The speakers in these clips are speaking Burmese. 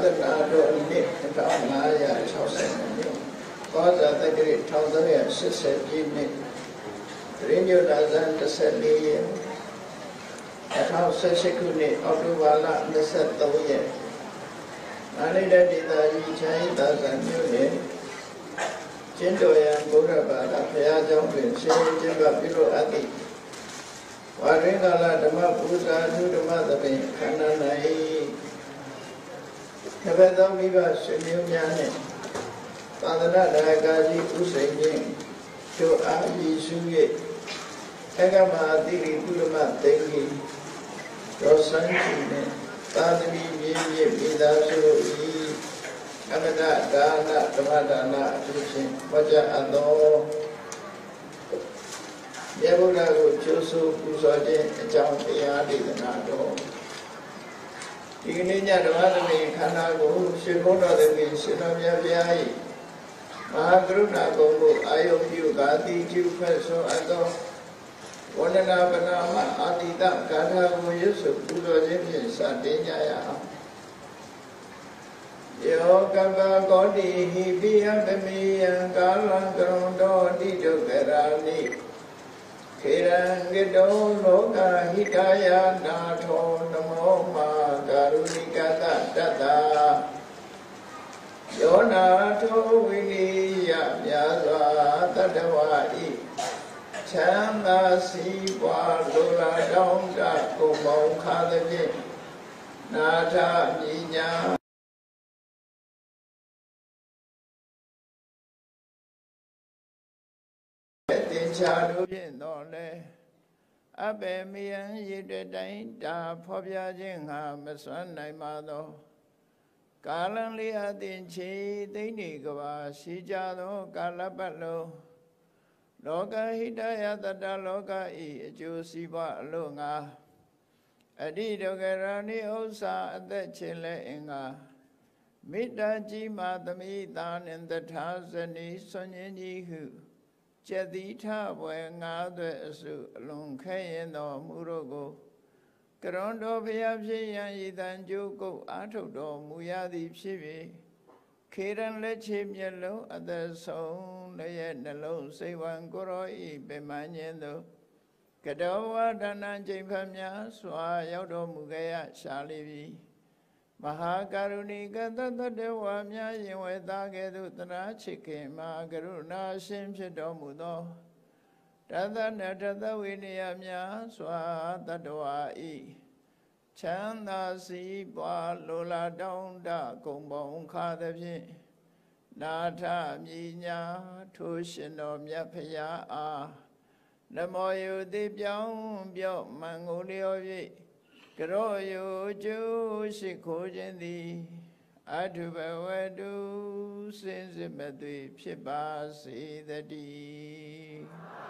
သနာတော်နှစ်1560နှစ်ကောဇာတက္ကရာ1380ပြည့်နှစ်တရင်းညလာဇန်14ရက်2018ခုနှစ်အောက်တိုဘာလ23ရက်နာလိတဲ့ဒေသကြီးချမ်းသာဇန်မြို့နယ်ကျင်းတော်ရန်ဘုရားဘာသာဘုရားကျောင်းတွင်ရှင်ကျင်းပပြုလုပ်အပ်သည့်ဝါရင်ကာလဓမ္မပူဇာဓုဓမ္မသဘင်ခန္ဓာ၌တပည့်တော်မိဘဆွေမျိုးများနှင့်သာသနာ့ဒါယကာကြီးဥစိန်ချင်းတို့အားရည်စု၍အကမတိရိကုလမသိင်္ဂီတော်ဆန်းရှိနှင့်သာသမီမြေမိသားစု၏အမတဒါနဓမ္မဒါနအဖြစ်ဖြင့်ဟောကြားအပ်သောမြတ်ဗုဒ္ဓကိုကျိုးဆိုပူဇော်ခြင်းအကြောင်းတရားဒေသနာတော်ဒီကနေ့ညဓမ္မသဘင်ခန္ဓာကိုရှင်ဘုန်းတော်သခင်ရှင်တော်မြတ်ဗျာ၏မဟာကရုဏာကုံကိုအာယုပြုကာတိကျုဖက်ဆိုအပ်သောဝန္ဒနာပနာမအာတိတဂါထာကိုရွတ်ဆိုပူဇော်ခြင်းဖြင့်စတင်ကြရအောင်ယောကပ္ပကောတိဟိပိယပမေယံကာလံကရုံတော်တိဒုက္ခရာနိခေရံကတောလောကဟိတယနာထောနမောမာကာရုဏိကတတတ္တာယောနာထောဝိနိယမြာစွာတတ္တဝါဤချမ်းသာစီးပွားလိုလားတောင်းတကုန်ပေါင်းခါသဖြင့်နာထမြညာတင်ချာတို့ဖြင့်တော့လေအဘေမယံရည်တဲ့တိုင်းတာဖော်ပြခြင်းငါမစွမ်းနိုင်ပါသောကာလံလေးအသင်ချေသိနေကဘာရှိကြသောကာလပတ်လုံးလောကဟိတယတတလောကဤအကျိုးစီးပွားအလို့ငါအတိဒုက္ခရာနိဥစ္စာအသက်ချင်းလဲအင်္ဂါမေတ္တာကြီးမာသမိတာနှင့်တထာဇနီဆွန်ញင်းကြီးဟုကျက်တိထဘွယ်ငါးသွဲအစုအလွန်ခဲရင်တော်မူတို့ကိုကရွန်တော်ဘုရားဖြစ်ရန်ဤတန်ကြိုးကုတ်အားထုတ်တော်မူရသည်ဖြစ်၍ခေရန်လက်ချေမျက်လုံးအသက်ဆုံးလည်းရဲ့နှလုံးစိတ်ဝံကိုရောဤပင်မညင်းသို့ကတောဝဒနာချိန်ဖတ်များစွာရောက်တော်မူခဲ့ရရှာလိပြီမဟာကရုဏီကတတတဝါများရင်ဝဲသားကဲ့သို့တနာချစ်ခင်မဟာကရုဏာရှင်ဖြစ်တော်မူသောတသနတသဝိနည်းများစွာတတ္တဝါဤချမ်းသာစီးပွားလိုလားတောင်းတကုန်ပေါင်းခါသဖြင့်နာထမြညာထိုရှင်တော်မြတ်ဖရာအားနမောယုတိပြောင်းပြော့မန်ကိုလျော်၍ကရောယုကျိုးရှိခိုးခြင်းသည်အထုဘဝတုစင်စစ်မသွေဖြစ်ပါစေတည်း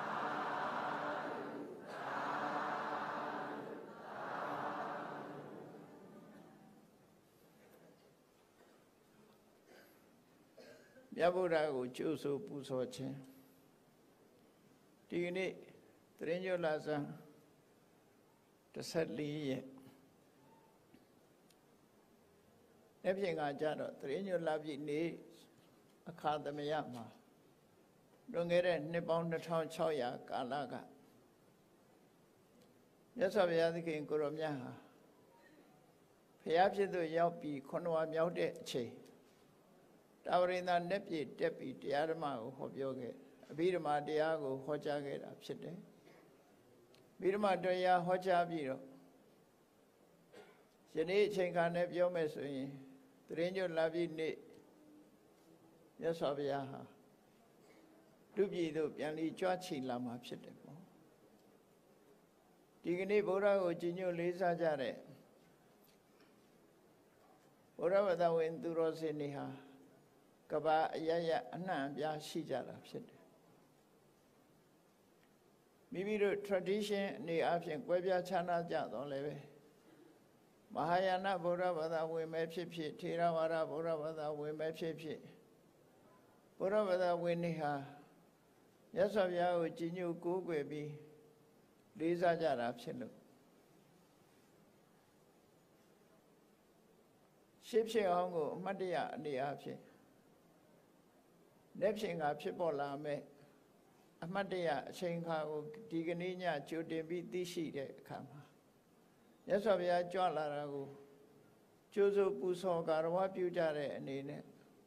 မြတ်ဗုဒ္ဓကိုကျိုးဆိုပူဇော်ခြင်းဒီကနေ့သရင်းညလာဇန်14ရက်နေ့ပြင်ကကြတော့သရင်းညလာပြည့်နေ့အခါသမယမှာလွန်ခဲ့တဲ့နှစ်ပေါင်း2600ကာလကမြတ်စွာဘုရားသခင်ကိုရောမြတ်ဟာဘုရားဖြစ်သူရောက်ပြီး9ဝါမြောက်တဲ့အချိန်တာဝရိန္ဒနက်ပြည့်တက်ပြီးတရားဓမ္မကိုဟောပြောခဲ့အဘိဓမ္မာတရားကိုဟောကြားခဲ့တာဖြစ်တယ်အဘိဓမ္မာတရားဟောကြားပြီးတော့ယနေ့အချိန်ခါနဲ့ပြောမယ်ဆိုရင်သရင်းညွတ်လာပြီးနေ့မြတ်စွာဘုရားဟာလူပြည်သို့ပြန်ပြီးကြွချီလာမှာဖြစ်တယ်ပေါ့ဒီကနေ့ဘုရားကိုကြည်ညိုလေးစားကြတဲ့ဘုရားဝတ္တဝင်သူတော်စင်တွေဟာကဘာအရရအနှံ့ပြားရှိကြတာဖြစ်တယ်မိမိတို့ tradition အနေအချင်းကွဲပြားခြားနားကြတော့လည်းပဲမဟာယာနဗုဒ္ဓဘာသာဝင်ပဲဖြစ်ဖြစ်ထေရဝါဒဗုဒ္ဓဘာသာဝင်ပဲဖြစ်ဖြစ်ဗုဒ္ဓဘာသာဝင်တွေဟာမြတ်စွာဘုရားကိုကြည်ညိုကိုးကွယ်ပြီးလေးစားကြတာဖြစ်လို့ရှဖြစ်အောင်ကိုအမှတ်တရအနေအချင်းလက်ဖြင့်ကဖြစ်ပေါ်လာမဲ့အမှတ်တရအချိန်ခါကိုဒီကနေ့ညကြိုတင်ပြီးသိရှိတဲ့အခါမှာမြတ်စွာဘုရားကြွလာတာကိုကျိုးစုပူဇော်ကာရဝပြုကြတဲ့အနေနဲ့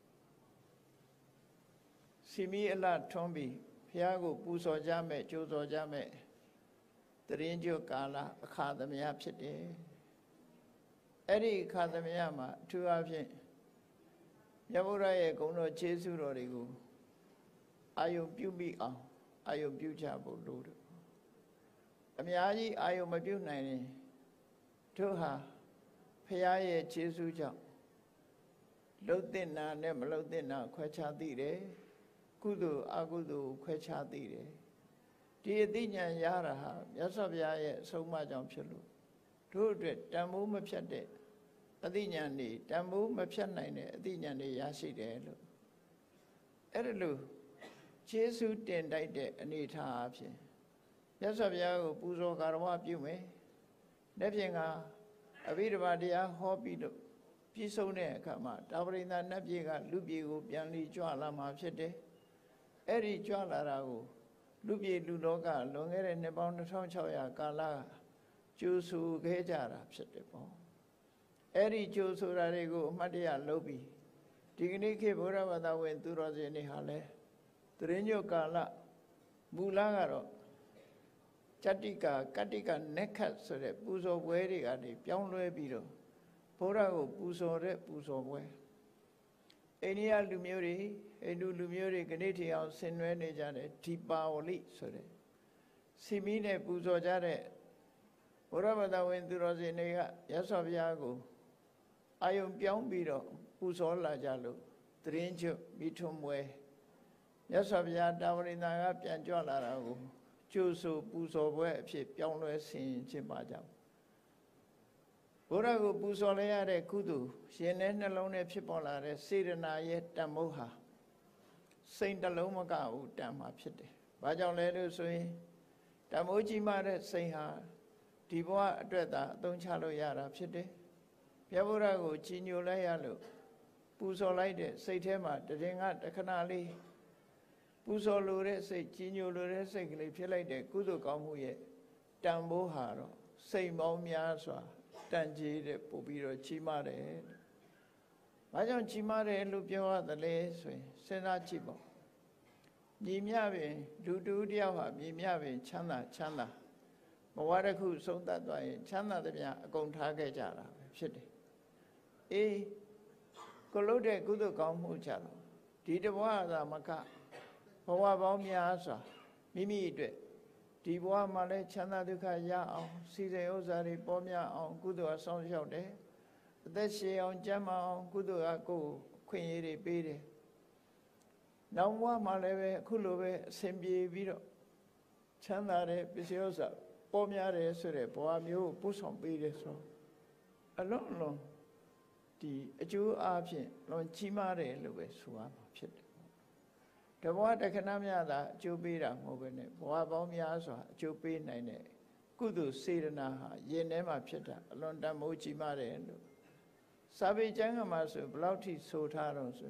စီမီအလှထွန်းပြီးဘုရားကိုပူဇော်ကြမဲ့ကျိုးဇော်ကြမဲ့တရင်ကျုပ်ကာလအခါသမယဖြစ်တယ်အဲ့ဒီအခါသမယမှာအထူးအဖြင့်မြတ်ဗုဒ္ဓရဲ့ဂုဏ်တော်ကျေးဇူးတော်တွေကိုအာယုပြုမိအောင်အာယုပြုကြဖို့လိုတယ်အများကြီးအာယုမပြုနိုင်ရင်တို့ဟာဖရာရဲ့ကျေးဇူးကြောင့်လှုပ်တဲ့နာနဲ့မလှုပ်တဲ့နာခွဲခြားသိတယ်ကုသိုလ်အကုသိုလ်ခွဲခြားသိတယ်ဒီအသိဉာဏ်ရတာဟာမြတ်စွာဘုရားရဲ့အဆုံးအမကြောင့်ဖြစ်လို့တို့အတွက်တန်ဖိုးမဖြတ်တဲ့အသိဉာဏ်တွေတန်ဖိုးမဖြတ်နိုင်တဲ့အသိဉာဏ်တွေရရှိတယ်လို့အဲ့ဒါလို့ကျေးဇူးတင်တိုက်တဲ့အနေထားအဖြစ်မြတ်စွာဘုရားကိုပူဇော်ကာရဝပြုမယ်။လက်ဖြင့်ကအဘိဓမ္မာတရားဟောပြီးတော့ပြည့်စုံတဲ့အခါမှာတာဝရိန္ဒနတ်ပြည်ကလူပြည်ကိုပြန်လီကြွလာမှာဖြစ်တယ်။အဲ့ဒီကြွလာတာကိုလူပြည်လူလောကလွန်ခဲ့တဲ့နှစ်ပေါင်း2600ကာလကျိုးဆူခဲ့ကြတာဖြစ်တယ်ပေါ့။အဲ့ဒီကျိုးဆိုတာတွေကိုအမှတ်တရလုပ်ပြီးဒီကနေ့ခေတ်ဗုဒ္ဓဘာသာဝင်သူတော်စင်တွေဟာလည်းတရင်ညုတ်ကာလမူလကတော့จติกากติกနက္ခတ်ဆိုတဲ့ပူဇော်ပွဲတွေကနေပြောင်းလဲပြီးတော့ဘုရားကိုပူဇော်တဲ့ပူဇော်ပွဲအိန္ဒိယလူမျိုးတွေဟိန္ဒူလူမျိုးတွေကနေထီအောင်ဆင်နွှဲနေကြတဲ့ဒီပါဝလိဆိုတဲ့စီမီနဲ့ပူဇော်ကြတဲ့ဘုရားဘာသာဝင်သူတော်စင်တွေကရသော်ဘုရားကိုအာယုံပြောင်းပြီးတော့ပူဇော်လာကြလို့တရင်ကျွမိထွန်းပွဲရသော်ဘုရားတာဝရိန္ဒာကပြန်ကြွလာတာကိုကျိုးဆိုပူဇော်ပွဲအဖြစ်ပြောင်းလဲဆင်ကျင့်ပါကြောင်းဘုရားကိုပူဇော်လဲရတဲ့ကုသိုလ်ရှင်တဲ့နှလုံးနဲ့ဖြစ်ပေါ်လာတဲ့စေတနာရဲ့တန်ဖိုးဟာစိတ်တစ်လုံးမကဘူးတန်မှာဖြစ်တယ်။ဘာကြောင့်လဲလို့ဆိုရင်တန်ဖိုးကြီးမှတဲ့စိတ်ဟာဒီဘဝအတွက်သာအသုံးချလို့ရတာဖြစ်တယ်။ဘုရားကိုကြီးညိုလိုက်ရလို့ပူဇော်လိုက်တဲ့စိတ်ထဲမှာတရင်ကတခဏလေးပူဇော်လိုတဲ့စိတ်ကြီးညိုလိုတဲ့စိတ်ကလေးဖြစ်လိုက်တဲ့ကုသိုလ်ကောင်းမှုရဲ့တန်ဖိုးဟာတော့စိတ်ပေါင်းများစွာတန်ကြီးတဲ့ပို့ပြီးတော့ကြီးမားတယ်။ဘာကြောင့်ကြီးမားတယ်လို့ပြောရသလဲဆိုရင်စဉ်းစားကြည့်ပေါ့။ညီမျှပင်လူတူတယောက်ဟာညီမျှပင်ချမ်းသာဘဝတစ်ခုဆုံးသတ်သွားရင်ချမ်းသာသမျှအကုန်ထားခဲ့ကြတာပဲဖြစ်တယ်။အေးကိုလို့တဲ့ကုသိုလ်ကောင်းမှုကြတော့ဒီတဘဝသာမကဘဝပေါင်းများစွာမိမိအတွက်ဒီဘဝမှာလည်းချမ်းသာဒုက္ခရအောင်စီစဉ်ဥစ္စာတွေပေါ်များအောင်ကုသိုလ်အဆောင်ရောက်တယ်အသက်ရှည်အောင်ကျန်းမာအောင်ကုသိုလ်ကကိုယ်ခွင့်ရည်တွေပေးတယ်နောက်ဘဝမှာလည်းပဲအခုလိုပဲအစဉ်ပြေပြီးတော့ချမ်းသာတဲ့ပစ္စည်းဥစ္စာပေါ်များတယ်ဆိုတဲ့ဘဝမျိုးပို့ဆောင်ပေးတယ်ဆိုအလုံးဒီအကျိုးအားဖြင့်လွန်ကြီးမားတယ်လို့ပဲဆိုရမှာဖြစ်တယ်တဘဝတခဏမြသာအကျိုးပေးတာမဟုတ်ဘဲနဲ့ဘဝပေါင်းများစွာအကျိုးပေးနိုင်တဲ့ကုသိုလ်စေတနာဟာယင်ထဲမှာဖြစ်တာအလွန်တန်ဖိုးကြီးမားတယ်လို့စာပေကျမ်းကမှာဆိုဘယ်လောက်ထိဆိုထားတော့ဆို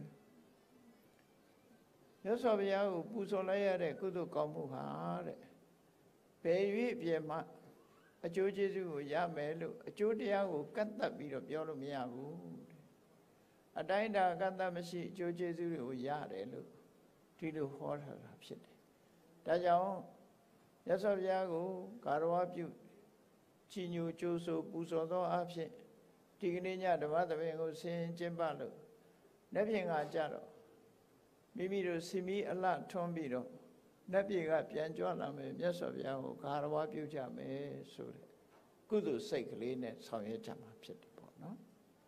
ရသော်ဘုရားကိုပူဇော်လိုက်ရတဲ့ကုသိုလ်ကောင်းမှုဟာတဲ့ဘယ်၍ပြေမှအကျိုးကျေးဇူးကိုရမယ်လို့အကျိုးတရားကိုကန့်သတ်ပြီးတော့ပြောလို့မရဘူးအတိုင်းတာကန့်သတ်မရှိအကျိုးကျေးဇူးတွေကိုရတယ်လို့ဒီလိုဟောထားတာဖြစ်တယ်။ဒါကြောင့်ရသော်ဘုရားကိုကာရဝပြုချီးညိုကြိုးဆိုပူဇော်သောအဖြစ်ဒီကနေ့ညဓမ္မသဘင်ကိုဆင်ကျင်းပလို့လက်ဖြင့်ကကြတော့မိမိတို့စီမီအလှထွန်းပြီးတော့လက်ပြေကပြန်ကြွလာမယ်မြတ်စွာဘုရားကိုကာရဝပြုကြမယ်ဆိုတဲ့ကုသိုလ်စိတ်ကလေးနဲ့ဆောင်ရွက်ကြမှာဖြစ်တယ်ပေါ့နော်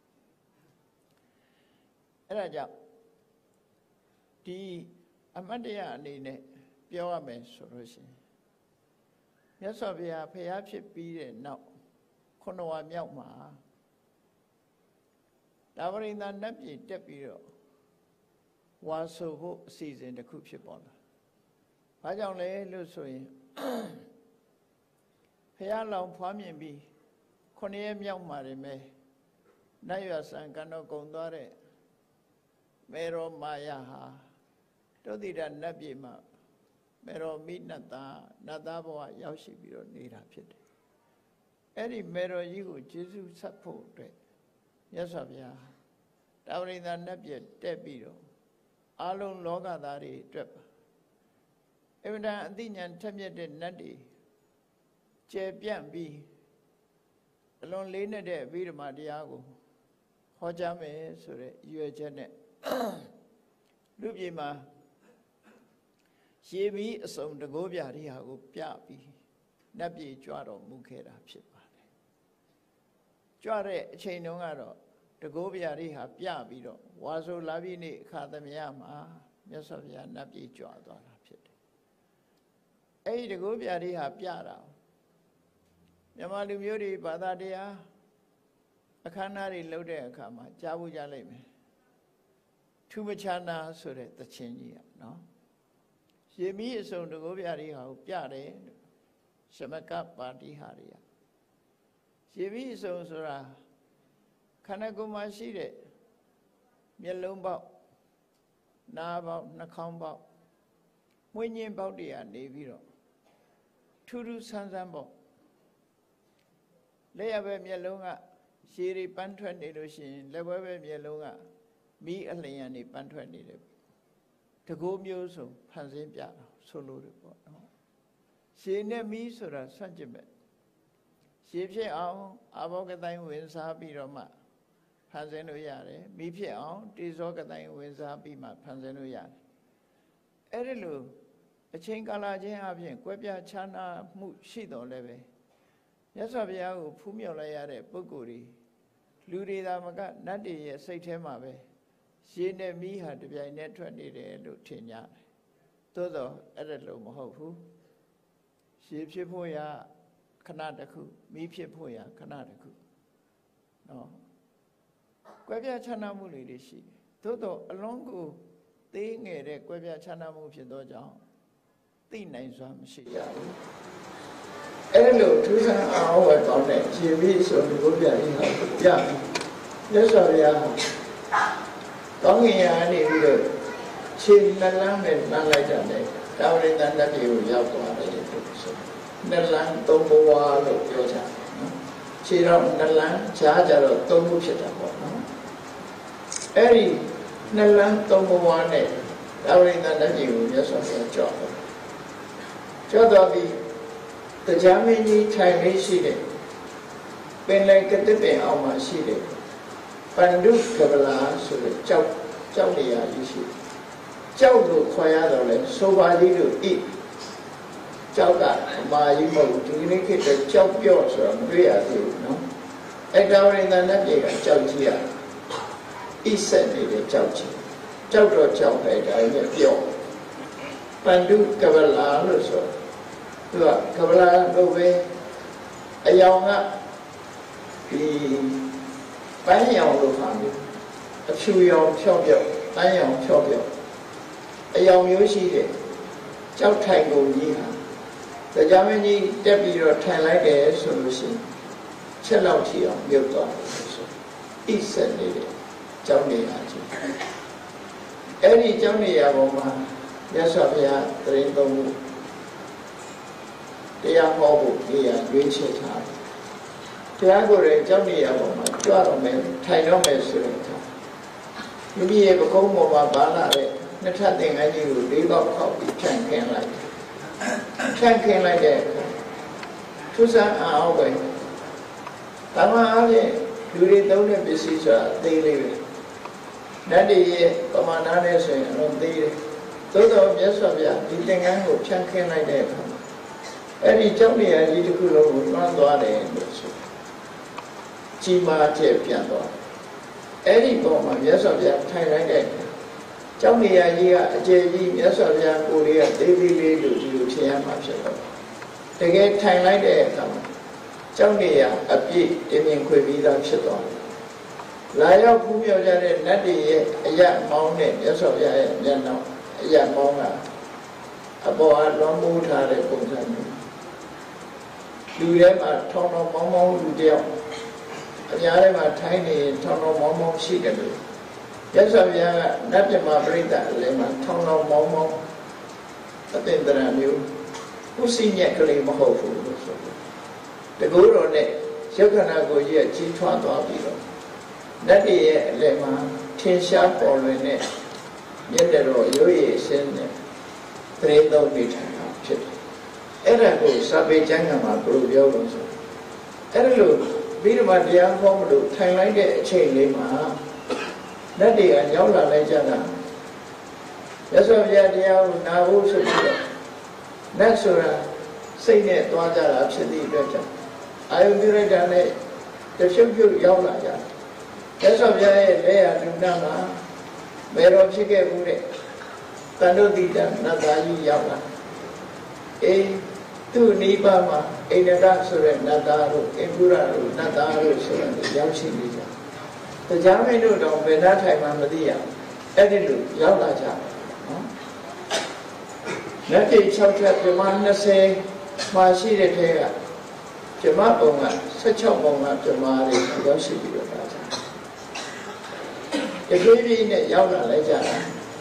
။အဲဒါကြောင့်ဒီအမတ်တရားအနေနဲ့ပြောရမယ်ဆိုလို့ရှိရင်မြတ်စွာဘုရားဖျားဖြစ်ပြီးတဲ့နောက်ခုနဝမြောက်မှာတာဝရိန္ဒနတ်ပြည်တက်ပြီးတော့ဝါဆိုဖို့အစီအစဉ်တစ်ခုဖြစ်ပေါ်လာ။ဘာကြောင့်လဲလို့ဆိုရင်ဖျားလောင်ဖွားမြင်ပြီးခုနှစ်ရက်မြောက်မှာတည်းပဲ Naya Sankano Gondare Mero Maya Dodida Nabima Mero Midnata Nadabo Yashi Biro Nira Pit. Any Mero you, Jesus support. Yes, of ya. Downing the Nabia Debiro. Alone Loga Dari Trip. Even that Dinian Tamia de Nadi. Chepian B. Alone Lena de Vidma Diago. Hojame Sure, you a Janet. Lubima. She be some the Gobia Riago Piapi. Nabi Juaro Mukera Pipa. Juare Chainongaro. The Gobia Riha Piabiro. Wazo Lavini Kadamiama. Yasavia Nabi Juado. A the Gobia Riha Piara. Yamalu Muri Badadia. A canary loaded Kama, Jabu Jaleme. Tumachana Sure, the Chinia, no? She me is on the Gobiari, Piare, Shamaka Party Haria. She me is on Sura Kanaguma Shide, Yelumba, Naba, Nakamba, Winnie Baudia, Neviro, Tudu Sansambo, Leabe Mielunga. Shiri Pantwan Illusion, Lewabe Mielunga, me a Leani Pantwan. To go muso, Panzim Piano, solo report. She near me, Sura, Sanjibet. She pay on, Avogadine wins happy Roma, Panzeno Yare, me pay on, Dizogadine wins happy my Panzeno Yare. Erilu, a chinkala Javian, Quebia Chana, Shido Leve. Yes, of Yahoo, Pumiola Buguri, Ludi Damaga, Nadi, Saitemabe. She near me had to be a net 20 day Lutinia. Todo, Edelo Mohofu. She Pipoya, Kanadaku, me Pipoya, Kanadaku. No. Quebia Chana Muli, she. Todo, a long thing a Quebia Chana Mufi Doja. Thing names one, she. Hello, 2 hours on it. She meets on the Gobia. Yeah. Yes, sorry. Don't hear any video. She Nalam and Nalaja. Down in the Nabi, we have to have it. Nalan, Tomoa, Yoja. She don't Nalan, Charger, Tomu Chita. Eri Nalan, Tomoa, down in the Nabi, yes, of your job. Jodabi. The Jamini Chinese Shide, when like a dipping on my Shide, Pandu Kabala, so the Chaudia issue. Chaudu Koyadole, so why you eat Chauda, my emo to indicate the Chaupiots or Ria, no? And down in the Nadia, Chautia, he sent me the Chauchi, Chaudo Chaupe, I get pure. Pandu Kabala, so. Kabbalah Lobe Ayonga the Banyan family, a few young chopio, Banyan chopio. A young Yoshi, Chow Tango Yiha. The Jamani Debbie or Tan like a solution. Chelauti on Milton. East Sunday, Johnny Haji. Any Johnny Aboma, Yasavia, the Rainbow. They are mobile, they are rich at time. They are good at Johnny Aboma, Joraman, Tinomes. Maybe a Como Bala, not nothing I knew, leave up copy, can like Can like that. Tusa are away. Tama, you read down the business, they live. Daddy, Commander, and they. Todo, yes, of ya, you think I would chunk like that. Any Johnny, I need to go on the end. Chima Piano. Any bomb, yes, of ya, time like that. Johnny, I hear JD, yes, of ya, Korea, daily to you, Tiama. They get time like that. Johnny, a bit, Demian Quivida Chiton. Laya Pumio, Nadi, a young mountain, yes, of ya, Yano, a young monga. A boy, long mood had a book. Do them a ton of Momo, do them. အများထဲမှာထိုင်းနေထောင်တော်မောင်းမောင်းရှိတယ်လို့ရသော်ဗျာကနတ်ပြမပရိသတ်အလယ်မှာထောင်တော်မောင်းမောင်းအသင်္တရမျိုးဥစိညက်ကလေးမဟုတ်ဘူးလို့ဆိုတယ်တကူတော်နဲ့ယက္ခဏကိုကြီးကကြီးထွားသွားပြီးတော့နတ်တွေရဲ့အလယ်မှာထင်ရှားပေါ်လွင်တဲ့မြတ်တော်ရိုးရည်စင်းတဲ့တရေသုံးနေထိုင်တာဖြစ်တယ်အဲ့ဒါကိုစာပေကျမ်းဂန်မှာဘယ်လိုပြောလို့ဆိုအဲ့ဒါလို့ပြီးတော့မှတရားဟောမလို့ထိုင်လိုက်တဲ့အချိန်လေးမှာနတ်တွေကရောက်လာလိုက်ကြတာရသော်ဗျာတရားကိုနာဖို့ဆိုပြီးတော့နတ်ဆိုတာစိတ်နဲ့သွားကြတာဖြစ်သည့်အတွက်ကြောင့်အာယုပြုလိုက်တာနဲ့တဖြုတ်ဖြုတ်ရောက်လာကြတယ်ရသော်ဗျာရဲ့လက်ရလူနာမှာဘယ်တော့ဖြစ်ခဲ့ဘူးတဲ့တန်တုတိတနတ်သားကြီးရောက်လာအေးသူ့နိဗ္ဗာန်မှာအိန္ဒရဆိုတဲ့နတ်သားတို့အင်္ဂုရတို့နတ်သားတို့ဆိုတာရောက်ရှိနေကြတရားမင်းတို့တော့ဘယ်နှထိုင်မှမသိရအဲ့ဒီလိုရောက်လာကြနော်လက်ပြ6ချက်ပြမ20မှာရှိတဲ့ထဲကပြမပုံက16ပုံကပြမတွေရောက်ရှိပြီးတော့လာကြတကယ်ကြီးနဲ့ရောက်လာလိုက်ကြတာ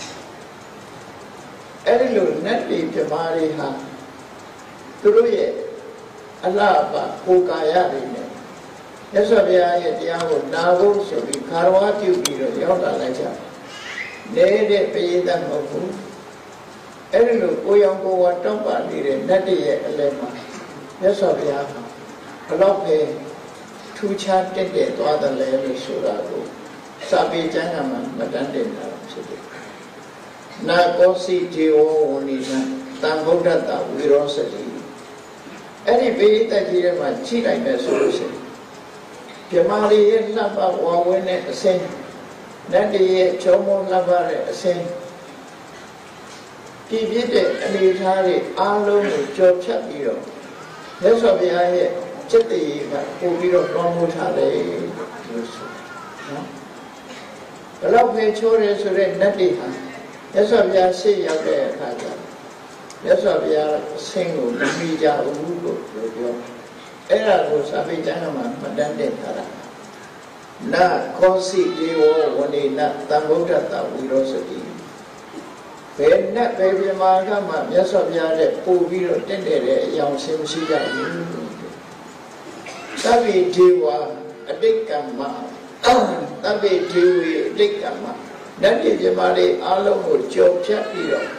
အဲ့ဒီလိုနတ်ပြည်ပြမတွေဟာသူတို့ရဲ့အလှပကိုယ်ကာယတွေနဲ့မြတ်စွာဘုရားရဲ့တရားကိုနာဖို့ဆိုပြီးခါရဝါပြုပြီးတော့ရောက်လာလိုက်ကြနေတဲ့ပရိသတ်မဟုတ်ဘူးအဲ့ဒီလိုကိုရောင်ကိုဝါတောက်ပါနေတဲ့နတ်တွေရဲ့အလယ်မှာမြတ်စွာဘုရားကဘလောက်ပဲထူးခြားတက်တဲ့သွားတယ်လဲလို့ဆိုတာကိုစာပေကျမ်းကမှမတန်းတင်တာဖြစ်တယ်နာကောစီဒေဝဝဏိနတံဗုဒ္ဓတဝိရောစတိအဲ့ဒီပိဋကကြီးထဲမှာကြည့်လိုက်မယ်ဆိုလို့ရှိရင်ဗြဟ္မာလေးရဲ့လှပဝါဝင်းတဲ့အစင်းနတ်တွေရဲ့ချုံမလှပတဲ့အစင်းပြည့်ပြည့်တဲ့အနေထားတွေအားလုံးကိုကြော်ဖြတ်ပြီးတော့မြတ်စွာဘုရားရဲ့จิตတည်းကပို့ပြီးတော့တောင်းမိုးထားတယ်လို့ဆိုနော်ဘယ်တော့ပဲချိုးရဲဆိုတဲ့နတ်တွေဟာမြတ်စွာဘုရားရှေ့ရောက်တဲ့အခါကျမြတ်စွာဘုရားအဆင်းကိုမမီကြဘူးလို့ပြောအဲ့ဒါကိုစာပေကျမ်းမှာမတန်းတဲ့ထားတာနာခောစီဒေဝဝဏိနသံဗုဒ္ဓတဝိရောစတိဘယ်နဲ့ဘယ်ပြမာကမှမြတ်စွာဘုရားတဲ့ပို့ပြီးတော့တင့်တယ်တဲ့အယောင်ရှင်းမရှိကြဘူးသဗ္ဗေဒေဝအတိတ်ကမ္မသဗ္ဗေဒေဝေအတိတ်ကမ္မနတ်ပြည်ပြမာလေးအားလုံးကိုကြော်ဖြတ်ပြီးတော့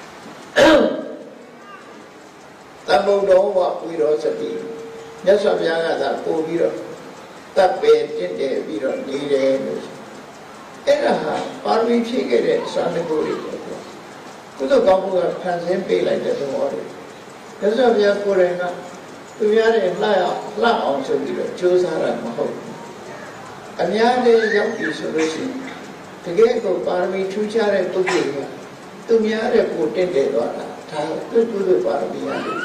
သဗ္ဗုဒ္ဓဝဝိရောစတိမြတ်စွာဘုရားကသာပို့ပြီးတော့တပ်ပဲတင့်တယ်ပြီးတော့နေတယ်လို့အဲ့ဒါဟာပါရမီဖြည့်ခဲ့တဲ့စာတကူတွေပေါ့ကုသိုလ်ကောင်းမှုကဖန်ဆင်းပေးလိုက်တဲ့သဘောတွေမြတ်စွာဘုရားကိုယ်တိုင်ကသူများတွေလှအောင်ဆိုပြီးတော့ကြိုးစားတာမဟုတ်ဘူးအများကြီးရောက်ပြီဆိုလို့ရှိရင်တကယ်ကိုပါရမီထူးခြားတဲ့ပုဂ္ဂိုလ်ကသူများတဲ့ကိုတင့်တယ်သွားတာဒါသူ့ကုသိုလ်ပါရမီရတယ်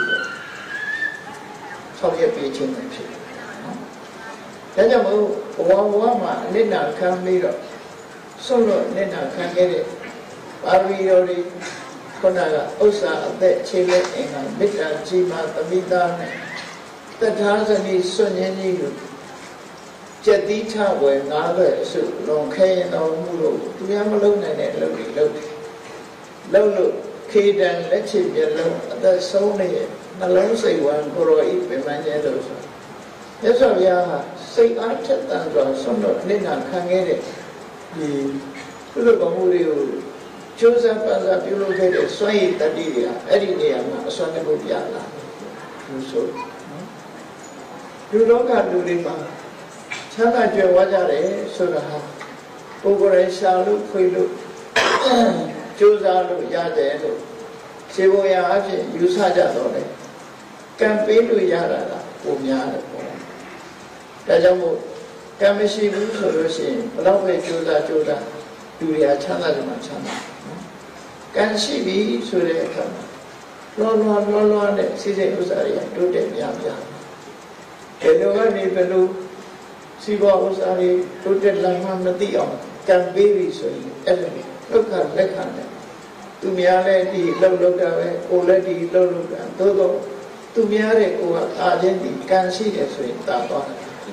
ဆောက်ရပေးခြင်းပဲဖြစ်တယ်နော်ဒါကြောင့်မို့ဘဝမှာအနစ်နာခံပြီးတော့ဆုံးလို့အနစ်နာခံခဲ့တဲ့ပါရမီတော်တွေခုနကဥစ္စာအသက်ခြေလက်အင်္ဂါမေတ္တာကြီးမှသမိသားနဲ့တထာဇနီစွန့်ញင်းကြီးတို့ကျက်တိထဝယ်90အစုလွန်ခဲရင်တော်မူလို့သူများမလုံးနိုင်တဲ့အလုပ်တွေလုပ်တယ်လုပ်လို့ခေတံလက်ချေပြလုံးအသက်ဆုံးနေနှလုံးစိတ်ဝမ်းကိုရောဤပြမန်းကျဲလို့ဆိုမြတ်စွာဘုရားဟာစိတ်အားထက်သန်စွာဆုံးတော့အနစ်နာခံခဲ့တဲ့ဒီကုသိုလ်ကောင်းမှုတွေကိုကျိုးစားပန်းစားပြုလုပ်ခဲ့တဲ့စွန့်ရည်တတိတွေဟာအဲ့ဒီနေရာမှာအစွမ်းတကုပြလာလို့ဆိုနော်ဒီလောကလူတွေမှာချမ်းသာကြွယ်ဝကြတယ်ဆိုတာဟာပုဂ္ဂိုလ်ရဲ့ရှာလို့ခွေလို့ကျိုးစားလို့ရတယ်လို့ခြေပေါ်ရာအဖြစ်ယူဆကြတော့တယ်ကံပေးလို့ရတာကပုံများတယ်ပေါ့ဒါကြောင့်မို့ကံမရှိဘူးဆိုလို့ရှိရင်ဘယ်တော့ပဲကျိုးစားလူတွေချမ်းသာကြမှာချမ်းသာကံရှိပြီဆိုတဲ့အခါမှာလောနဲ့စိစိဥစ္စာတွေကတိုးတက်များဘယ်လိုကနေဘယ်လိုစီးပွားဥစ္စာတွေတိုးတက်လာမှမသိအောင်ကံပေးပြီဆိုရင်အဲ့ဒါဒုက္ခလက်ခံတယ်သူများလည်းဒီလှုပ်တာပဲကိုယ်လည်းဒီလှုပ်တာသို့တော့သူများတဲ့ကိုကအာခြင်းဒီကံရှိတယ်ဆိုရင်တာသွားတယ်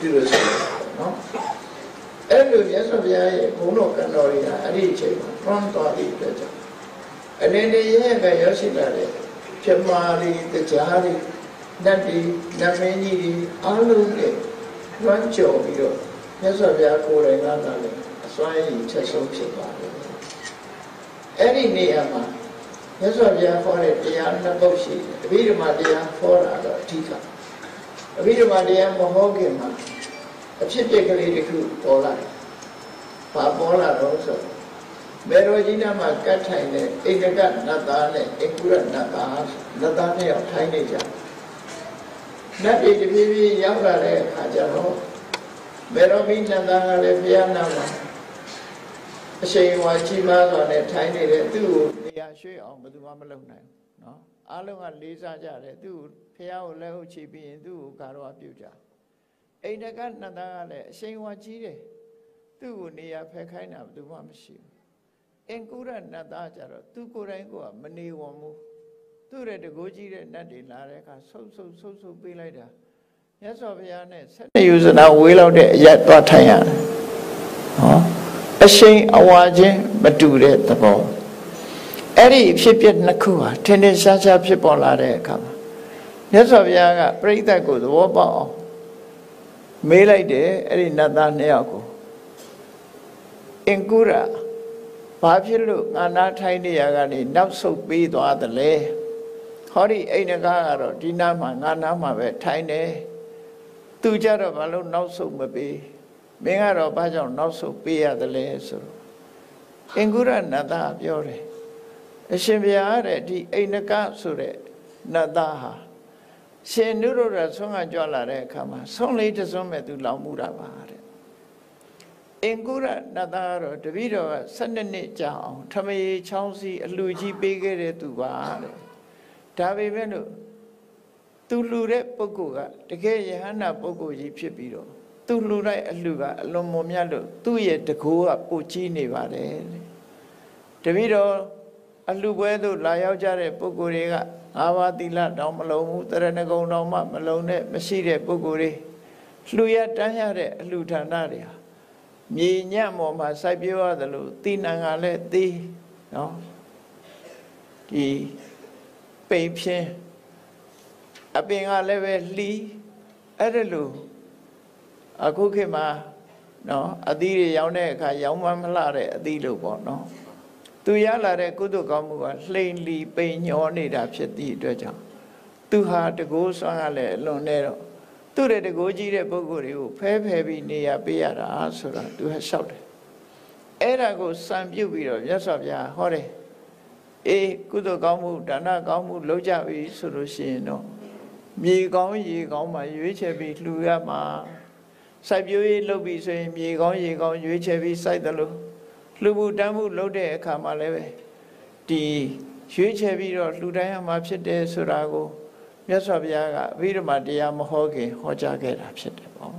ပြုလို့ဆိုနော်အဲ့လိုမြတ်စွာဘုရားရဲ့ဘုန်းတော်ကံတော်တွေကအဲ့ဒီအချိန်မှာထွန်းသွားပြီးအတွက်ကြောင့်အနေနဲ့ရဲ့ကရောက်ရှိလာတဲ့ပြမာရီတရားတွေနတ်တွေနတ်မင်းကြီးတွေအားလုံးနဲ့လွှမ်းကျော်ပြီးတော့မြတ်စွာဘုရားကိုယ်တိုင်ကလည်းအစွမ်းရည်ချက်ဆုံးဖြစ်သွားတယ်အဲ့ဒီနေရာမှာမြတ်စွာဘုရားဟောတဲ့တရားနှစ်ပုဒ်ရှိတယ်အဘိဓမ္မာတရားဟောတာတော့အဓိကအဘိဓမ္မာတရားမဟောခင်မှာအဖြစ်ပြက်ကလေးတစ်ခုပေါ်လာတယ်။ဘာပေါ်လာတော့ဆိုမေရောကြီးနာမှာကတ်ထိုင်တဲ့အိန္ဒကနတ်သားနဲ့အကုရနတ်သားနဲ့ရောက်ထိုင်နေကြ။နတ်တွေတပြေးပြေးရောက်လာတဲ့အခါကျတော့မေရောကြီးနတ်သားကလည်းဘုရားနာမှာအရှိန်ဝါကြီးမားစွာနဲ့ထိုင်နေတဲ့သူ့ကိုနေရာရွှေ့အောင်ဘယ်သူမှမလုပ်နိုင်ဘူးနော်။အားလုံးကလေးစားကြတယ်သူ့ဘုရားကိုလက်ဟုတ်ချီပြီးရင်သူ့ကိုကာရောပြုကြ။အိန္ဒကနတ်သားကလည်းအရှိန်ဝါကြီးတယ်သူ့ကိုနေရာဖယ်ခိုင်းတာဘယ်သူမှမရှိဘူးအင်ကုရနတ်သားကြတော့သူကိုယ်တိုင်ကမနေဝံဘူးသူ့ရဲ့တကိုးကြီးတဲ့နတ်တွေလာတဲ့အခါဆုပ်ပေးလိုက်တာမြတ်စွာဘုရားနဲ့ဆက်နေယူဇနာဝေးလောက်တဲ့အရက်သွားထိုင်ရတယ်ဟောအရှိန်အဝါချင်းမတူတဲ့သဘောအဲ့ဒီဖြစ်ပျက်နှစ်ခုဟာထင်ထင်ရှားရှားဖြစ်ပေါ်လာတဲ့အခါမှာမြတ်စွာဘုရားကပြိဿတ်ကိုသဘောပေါက်အောင်မေးလိုက်တယ်အဲ့ဒီနတ်သားနှစ်ယောက်ကိုအင်ကုရဘာဖြစ်လို့ငါနာထိုင်နေရကနေနောက်ဆုတ်ပေးသွားသလဲဟောဒီအိန္ဒကားကတော့ဒီနားမှာငါနားမှာပဲထိုင်တယ်သူကြတော့ဘာလို့နောက်ဆုတ်မပေးမင်းကတော့ဘာကြောင့်နောက်ဆုတ်ပေးရသလဲဆိုတော့အင်ကုရနတ်သားပြောတယ်အရှင်ဘုရားတဲ့ဒီအိန္ဒကားဆိုတဲ့နတ်သားဟာရှင်နုရရဆုံးကကြွလာတဲ့အခါမှာဆုံးလေးတစွန်းမဲ့သူလောင်မှုတာပါတဲ့အင်ကုရနတ်သားတော့တပည့်တော်က12နှစ်ကြာအောင်ထမေချောင်းစီအလှကြီးပေးခဲ့တဲ့သူပါတဲ့ဒါပေမဲ့လို့သူလှူတဲ့ပုဂ္ဂိုလ်ကတကယ်ယဟန္တာပုဂ္ဂိုလ်ကြီးဖြစ်ပြီးတော့သူလှူလိုက်အလှကအလွန်မွန်မြတ်လို့သူ့ရဲ့တကိုးကပိုကြီးနေပါတယ်တပည့်တော်အလှပွဲသို့လာရောက်ကြတဲ့ပုဂ္ဂိုလ်တွေက၅ပါးသီလတောင်မလုံးဘူးတရဏဂုံတောင်မှမလုံးတဲ့မရှိတဲ့ပုဂ္ဂိုလ်တွေလှူရတန်းရတဲ့အလှဌာနတွေဟာမြေညံ့ပေါ်မှာစိုက်ပျိုးရတယ်လို့တိဏ္ဍာကလည်းသိနော်ဒီပိန်ဖြင်းအပင်ကလည်းပဲလှီးအဲ့ဒါလို့အခုခေတ်မှာနော်အသီးတွေရောင်းတဲ့အခါရောင်းမလှတဲ့အသီးလို့ပေါ့နော်သူရလာတဲ့ကုသိုလ်ကောင်းမှုကလှိမ့်လီပိန်ညောနေတာဖြစ်သည့်အတွက်ကြောင့်သူဟာတကိုးစွမ်းကလည်းအလွန်နေတော့သူ့ရဲ့တကိုးကြီးတဲ့ပုဂ္ဂိုလ်တွေကိုဖဲပြီးနေရပေးရတာဆိုတာသူကလျှောက်တယ်အဲ့ဒါကိုစံပြုတ်ပြီးတော့မြတ်စွာဘုရားဟောတယ်အေးကုသိုလ်ကောင်းမှုဒါနကောင်းမှုလုပ်ကြပြီဆိုလို့ရှိရင်တော့မြေကောင်းရေကောင်းမှရွေးချယ်ပြီးလှူရမှာစိုက်ပျိုးရေးလုပ်ပြီးဆိုရင်မြေကောင်းရေကောင်းရွေးချယ်ပြီးစိုက်တယ်လို့လှူမှုတမ်းမှုလုပ်တဲ့အခါမှာလည်းပဲဒီရွေးချယ်ပြီးတော့လှူဒန်းရမှာဖြစ်တယ်ဆိုတာကိုမြတ်စွာဘုရားကအဘိဓမ္မာတရားမဟောခင်ဟောကြားခဲ့တာဖြစ်တယ်ပေါ့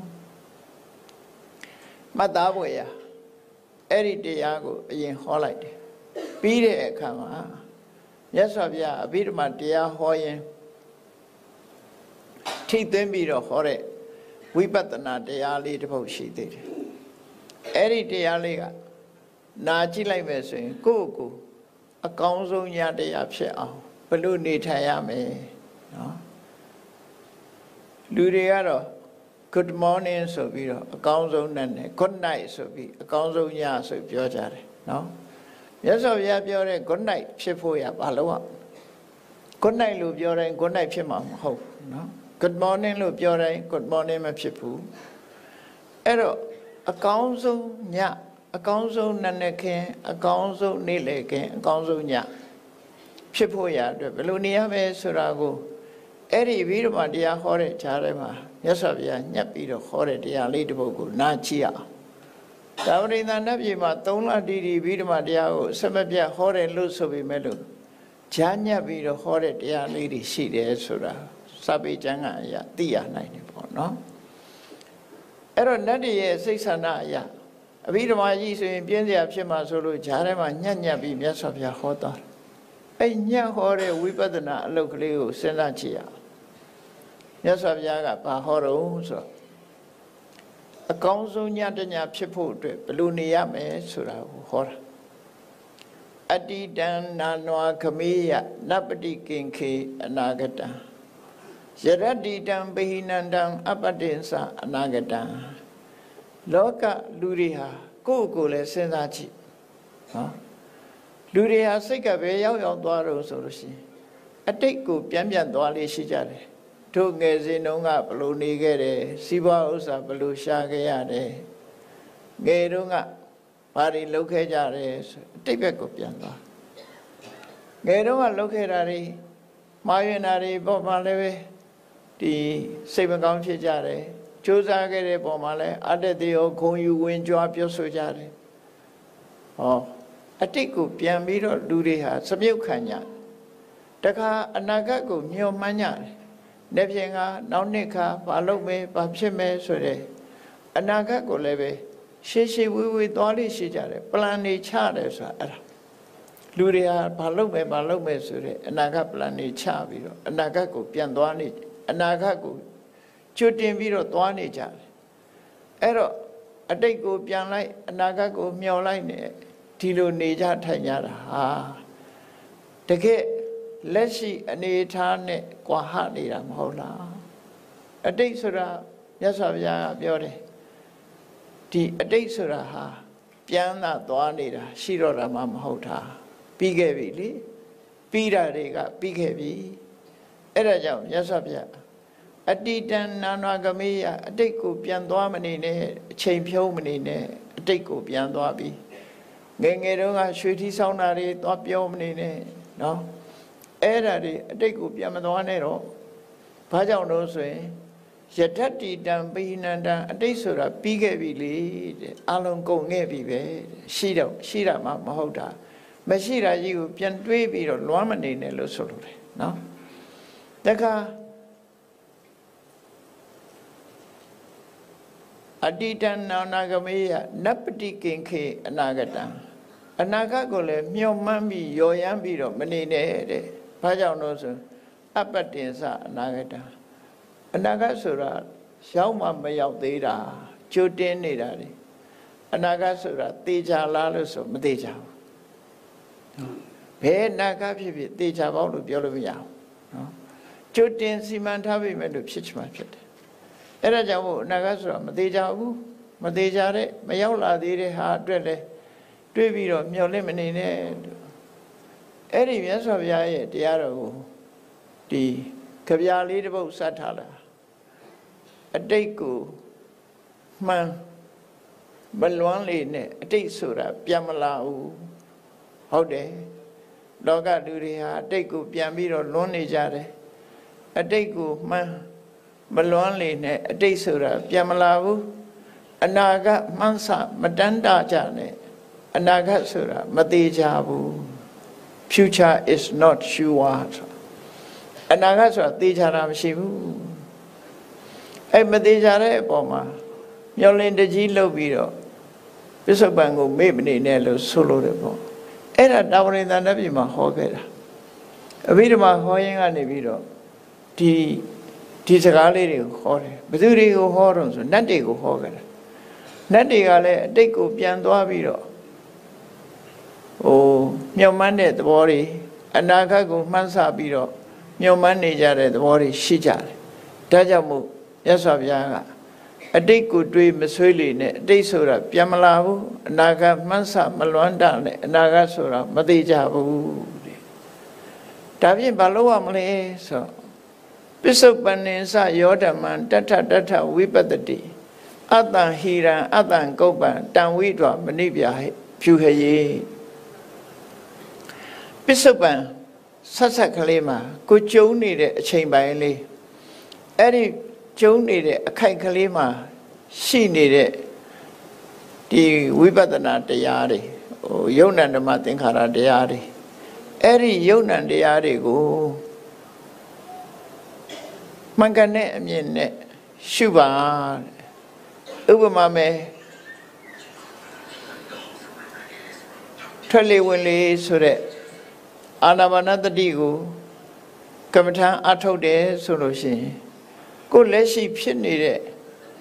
မှတ်သားဖို့ရအဲ့ဒီတရားကိုအရင်ဟောလိုက်တယ်ပြီးတဲ့အခါမှာမြတ်စွာဘုရားအဘိဓမ္မာတရားဟောရင်ထိသွင်းပြီးတော့ဟောတဲ့ဝိပဿနာတရားလေးတစ်ပုဒ်ရှိသေးတယ်အဲ့ဒီတရားလေးကနာကြည့်လိုက်မယ်ဆိုရင်ကိုယ့်ကိုအကောင်းဆုံးညာတရားဖြစ်အောင်ဘယ်လိုနေထိုင်ရမလဲနော်လူတွေကတော့ good morning ဆိုပြီးတော့အကောင်းဆုံးနဲ့ good night ဆိုပြီးအကောင်းဆုံးညဆိုပြောကြတယ်နော်မြတ်စွာဘုရားပြောတဲ့ good night ဖြစ်ဖို့ရဘာလို့ good night လို့ပြောတိုင်း good night ဖြစ်မှာမဟုတ်ဘူးနော် good morning လို့ပြောတိုင်း good morning မဖြစ်ဘူးအဲ့တော့အကောင်းဆုံးညအကောင်းဆုံးနနက်ခင်းအကောင်းဆုံးနေ့လည်ခင်းအကောင်းဆုံးညဖြစ်ဖို့ရအတွက်ဘယ်လိုနေရမလဲဆိုတာကိုအဲ့ဒီပြီးတော့တရားဟောတဲ့ကြားထဲမှာမြတ်စွာဘုရားညှပ်ပြီးတော့ဟောတဲ့တရားလေးတစ်ပုဒ်ကိုနားကြည့်အောင်သာဝတိသနတ်ပြည်မှာ3လတိတိပြီးတော့တရားကိုဆက်မပြတ်ဟောတယ်လို့ဆိုပေမဲ့လို့ဈာညှပ်ပြီးတော့ဟောတဲ့တရားလေးတွေရှိတယ်ဆိုတာစာပေကျမ်းကအရာသိရနိုင်တယ်ပေါ့နော်အဲ့တော့နတ်တွေရဲ့စိတ်ဆန္ဒအရာအဘိဓမ္မာကြီးဆိုရင်ပြင်းစရာဖြစ်မှာဆိုလို့ဈာထဲမှာညှပ်ပြီးမြတ်စွာဘုရားဟောတာအဲ့ညှပ်ဟောတဲ့ဝိပဿနာအလုပ်ကလေးကိုစဉ်းစားကြည့်ရအောင်မြတ်စွာဘုရားကဘာဟောတော့ဆိုအကောင်းဆုံးညတညဖြစ်ဖို့အတွက်ဘယ်လိုနေရမယ်ဆိုတာကိုဟောတာအတ္တိတံနာနွာခမေယနပတိကင်ခေအနာဂတံယရတ္တိတံပဟိနန္တံအပတ္တိသအနာဂတံလောကလူတွေဟာကိုယ့်ကိုယ်လည်းစဉ်းစားကြည့်နော်လူတွေဟာစိတ်ကပဲရောက်သွားတော့ဆိုလို့ရှိရင်အတိတ်ကိုပြန်သွားလေးရှိကြတယ်တို့ငယ်စဉ်တုန်းကဘလို့နေခဲ့တယ်စီးပွားဥစ္စာဘလို့ရှာခဲ့ရတယ်ငယ်တုန်းကဘာတွေလုပ်ခဲ့ကြတယ်ဆိုအတိတ်ဘက်ကိုပြန်သွားငယ်တုန်းကလုပ်ခဲ့တာတွေမှားယွင်းတာတွေပေါ်မှာလည်းပဲဒီစိတ်မကောင်းဖြစ်ကြတယ်ကြိုးစားခဲ့တဲ့ပုံမှာလည်းအတ္တတေယောဂုံယူဝင်ကြွားပြောဆိုကြတယ်ဟောအတိတ်ကိုပြန်ပြီးတော့လူတွေဟာစမြုပ်ခံကြတခါအနာဂတ်ကိုမျှော်မှန်းကြတယ်နေ့ပြင်ကနောက်နှစ်ခါဘာလုပ်မယ်ဘာဖြစ်မယ်ဆိုတဲ့အနာဂတ်ကိုလည်းပဲရှေးရှေးဝေးဝေးသွားလိရှိကြတယ်ပလန်နေချတယ်ဆိုတာအဲ့ဒါလူတွေဟာဘာလုပ်မယ်ဆိုတဲ့အနာဂတ်ပလန်နေချပြီးတော့အနာဂတ်ကိုပြန်သွားနေအနာဂတ်ကိုကျွတ်တင်ပြီးတော့သွားနေကြတယ်အဲ့တော့အတိတ်ကိုပြန်လိုက်အနာဂတ်ကိုမျှော်လိုက်နေဒီလိုနေကြထိုင်ကြတာဟာတကယ်လက်ရှိအနေထားနဲ့ကွာဟနေတာမဟုတ်လားအတိတ်ဆိုတာမြတ်စွာဘုရားကပြောတယ်ဒီအတိတ်ဆိုတာဟာပြန်လာသွားနေတာရှိတော့တာမှမဟုတ်တာပြီးခဲ့ပြီလေပြီးတာတွေကပြီးခဲ့ပြီအဲ့ဒါကြောင့်မြတ်စွာဘုရားအတ္တိတံနာနဂမေယအတိတ်ကိုပြန်သွားမနေနဲ့အချိန်ဖြုံးမနေနဲ့အတိတ်ကိုပြန်သွားပြီငယ်ငယ်တုန်းကရွှေထီးဆောင်တာတွေသွားပြောမနေနဲ့နော်အဲ့ဒါတွေအတိတ်ကိုပြန်မသွားနဲ့တော့ဘာကြောင့်လို့ဆိုရင်ယတ္တိတံပိဏန္တံအတိတ်ဆိုတာပြီးခဲ့ပြီလေတဲ့အလုံးကုန်ခဲ့ပြီပဲရှိတာမှမဟုတ်တာမရှိတာကြီးကိုပြန်တွေးပြီးတော့လွမ်းမနေနဲ့လို့ဆိုလို့တယ်နော်တခါအတ္တိတံနာနာဂမေယနပတိကင်ခေအနာဂတံအနာဂတ်ကိုလည်းမျှော်မှန်းပြီးရော်ရမ်းပြီးတော့မနေနဲ့တဲ့ဘာကြောင့်လို့ဆိုအပတ္တိသအနာဂတံအနာဂတ်ဆိုတာရောက်မှမရောက်သေးတာကြိုတင်းနေတာလေအနာဂတ်ဆိုတာသေချာလားလို့ဆိုမသေချာဘူးဘယ်အနာဂတ်ဖြစ်သေချာပေါ့လို့ပြောလို့မရဘူးနော်ကြိုတင်းစီမံထားပြီမဲ့လို့ဖြစ်ချင်မှဖြစ်တယ်အဲ့ဒါကြောင့်မို့အနာဂတ်ဆိုတာမသေးချာဘူးမသေးချာတဲ့မရောက်လာသေးတဲ့ဟာအတွက်လဲတွေးပြီးတော့မျှော်လင့်မနေနဲ့အဲ့ဒီမြတ်စွာဘုရားရဲ့တရားတော်ကိုဒီကြပြာလေးတစ်ပုဒ်စတ်ထားတာအတိတ်ကိုမှန်မလွမ်းလေနဲ့အတိတ်ဆိုတာပြန်မလာဘူးဟုတ်တယ်လောကလူတွေဟာအတိတ်ကိုပြန်ပြီးတော့လွန်းနေကြတယ်အတိတ်ကိုမှန်မလွမ်းလေနဲ့အတိတ်ဆိုတာပြန်မလာဘူးအနာဂတ်မှန်းဆမတန်းတကြနဲ့အနာဂတ်ဆိုတာမသေးချဘူး future is not sure အနာဂတ်ဆိုတာသေချာတာမရှိဘူးအဲ့မသေးချာတဲ့အပေါ်မှာမျောလင်းတကြီးလုပ်ပြီးတော့ပစ္စုပန်ကိုမေ့မနေနဲ့လို့ဆိုလို့တယ်ပေါ့အဲ့ဒါတာဝရိန္ဒနတ်ပြည်မှာဟောခဲ့တာအဘိဓမ္မာဟောရင်းကနေပြီးတော့ဒီစကားလေးတွေကိုဟောတယ်ဘယ်သူတွေကိုဟောတော့ဆိုနတ်တွေကိုဟောခဲ့တယ်နတ်တွေကလည်းအတိတ်ကိုပြန်သွားပြီးတော့မျှော်မှန်းတဲ့သဘောတွေအနာဂတ်ကိုမှန်းဆပြီးတော့မျှော်မှန်းနေကြတဲ့သဘောတွေရှိကြတယ်ဒါကြောင့်မို့မြတ်စွာဘုရားကအတိတ်ကိုတွေးမဆွေးလေနဲ့အတိတ်ဆိုတာပြန်မလာဘူးအနာဂတ်မှန်းဆမလွမ်းတနဲ့အနာဂတ်ဆိုတာမသေးကြဘူးတဲ့ဒါဖြင့်ဘာလို့ရမလဲဆိုပစ္စုပန်နိသယောဓမ္မံတထဝိပတ္တိအတ္တဟိရံအတ္တကုပ္ပံတံဝိတွာမဏိပြာဟိဖြူခရေပစ္စုပန်ဆက်ကလေးမှာကိုကျုံနေတဲ့အချိန်ပိုင်းလေးအဲ့ဒီကျုံနေတဲ့အခိုက်ကလေးမှာရှိနေတဲ့ဒီဝိပဿနာတရားတွေယုံ nant ဓမ္မသင်္ခါရတရားတွေအဲ့ဒီယုံ nant တရားတွေကိုမှန်ကန်တဲ့အမြင်နဲ့ရှုပါဥပမာမဲ့ထွက်လေဝင်လေဆိုတဲ့အာနာပါနသတိကိုကမ္မထာအထုတ်တယ်ဆိုလို့ရှိရင်ကိုယ်လက်ရှိဖြစ်နေတဲ့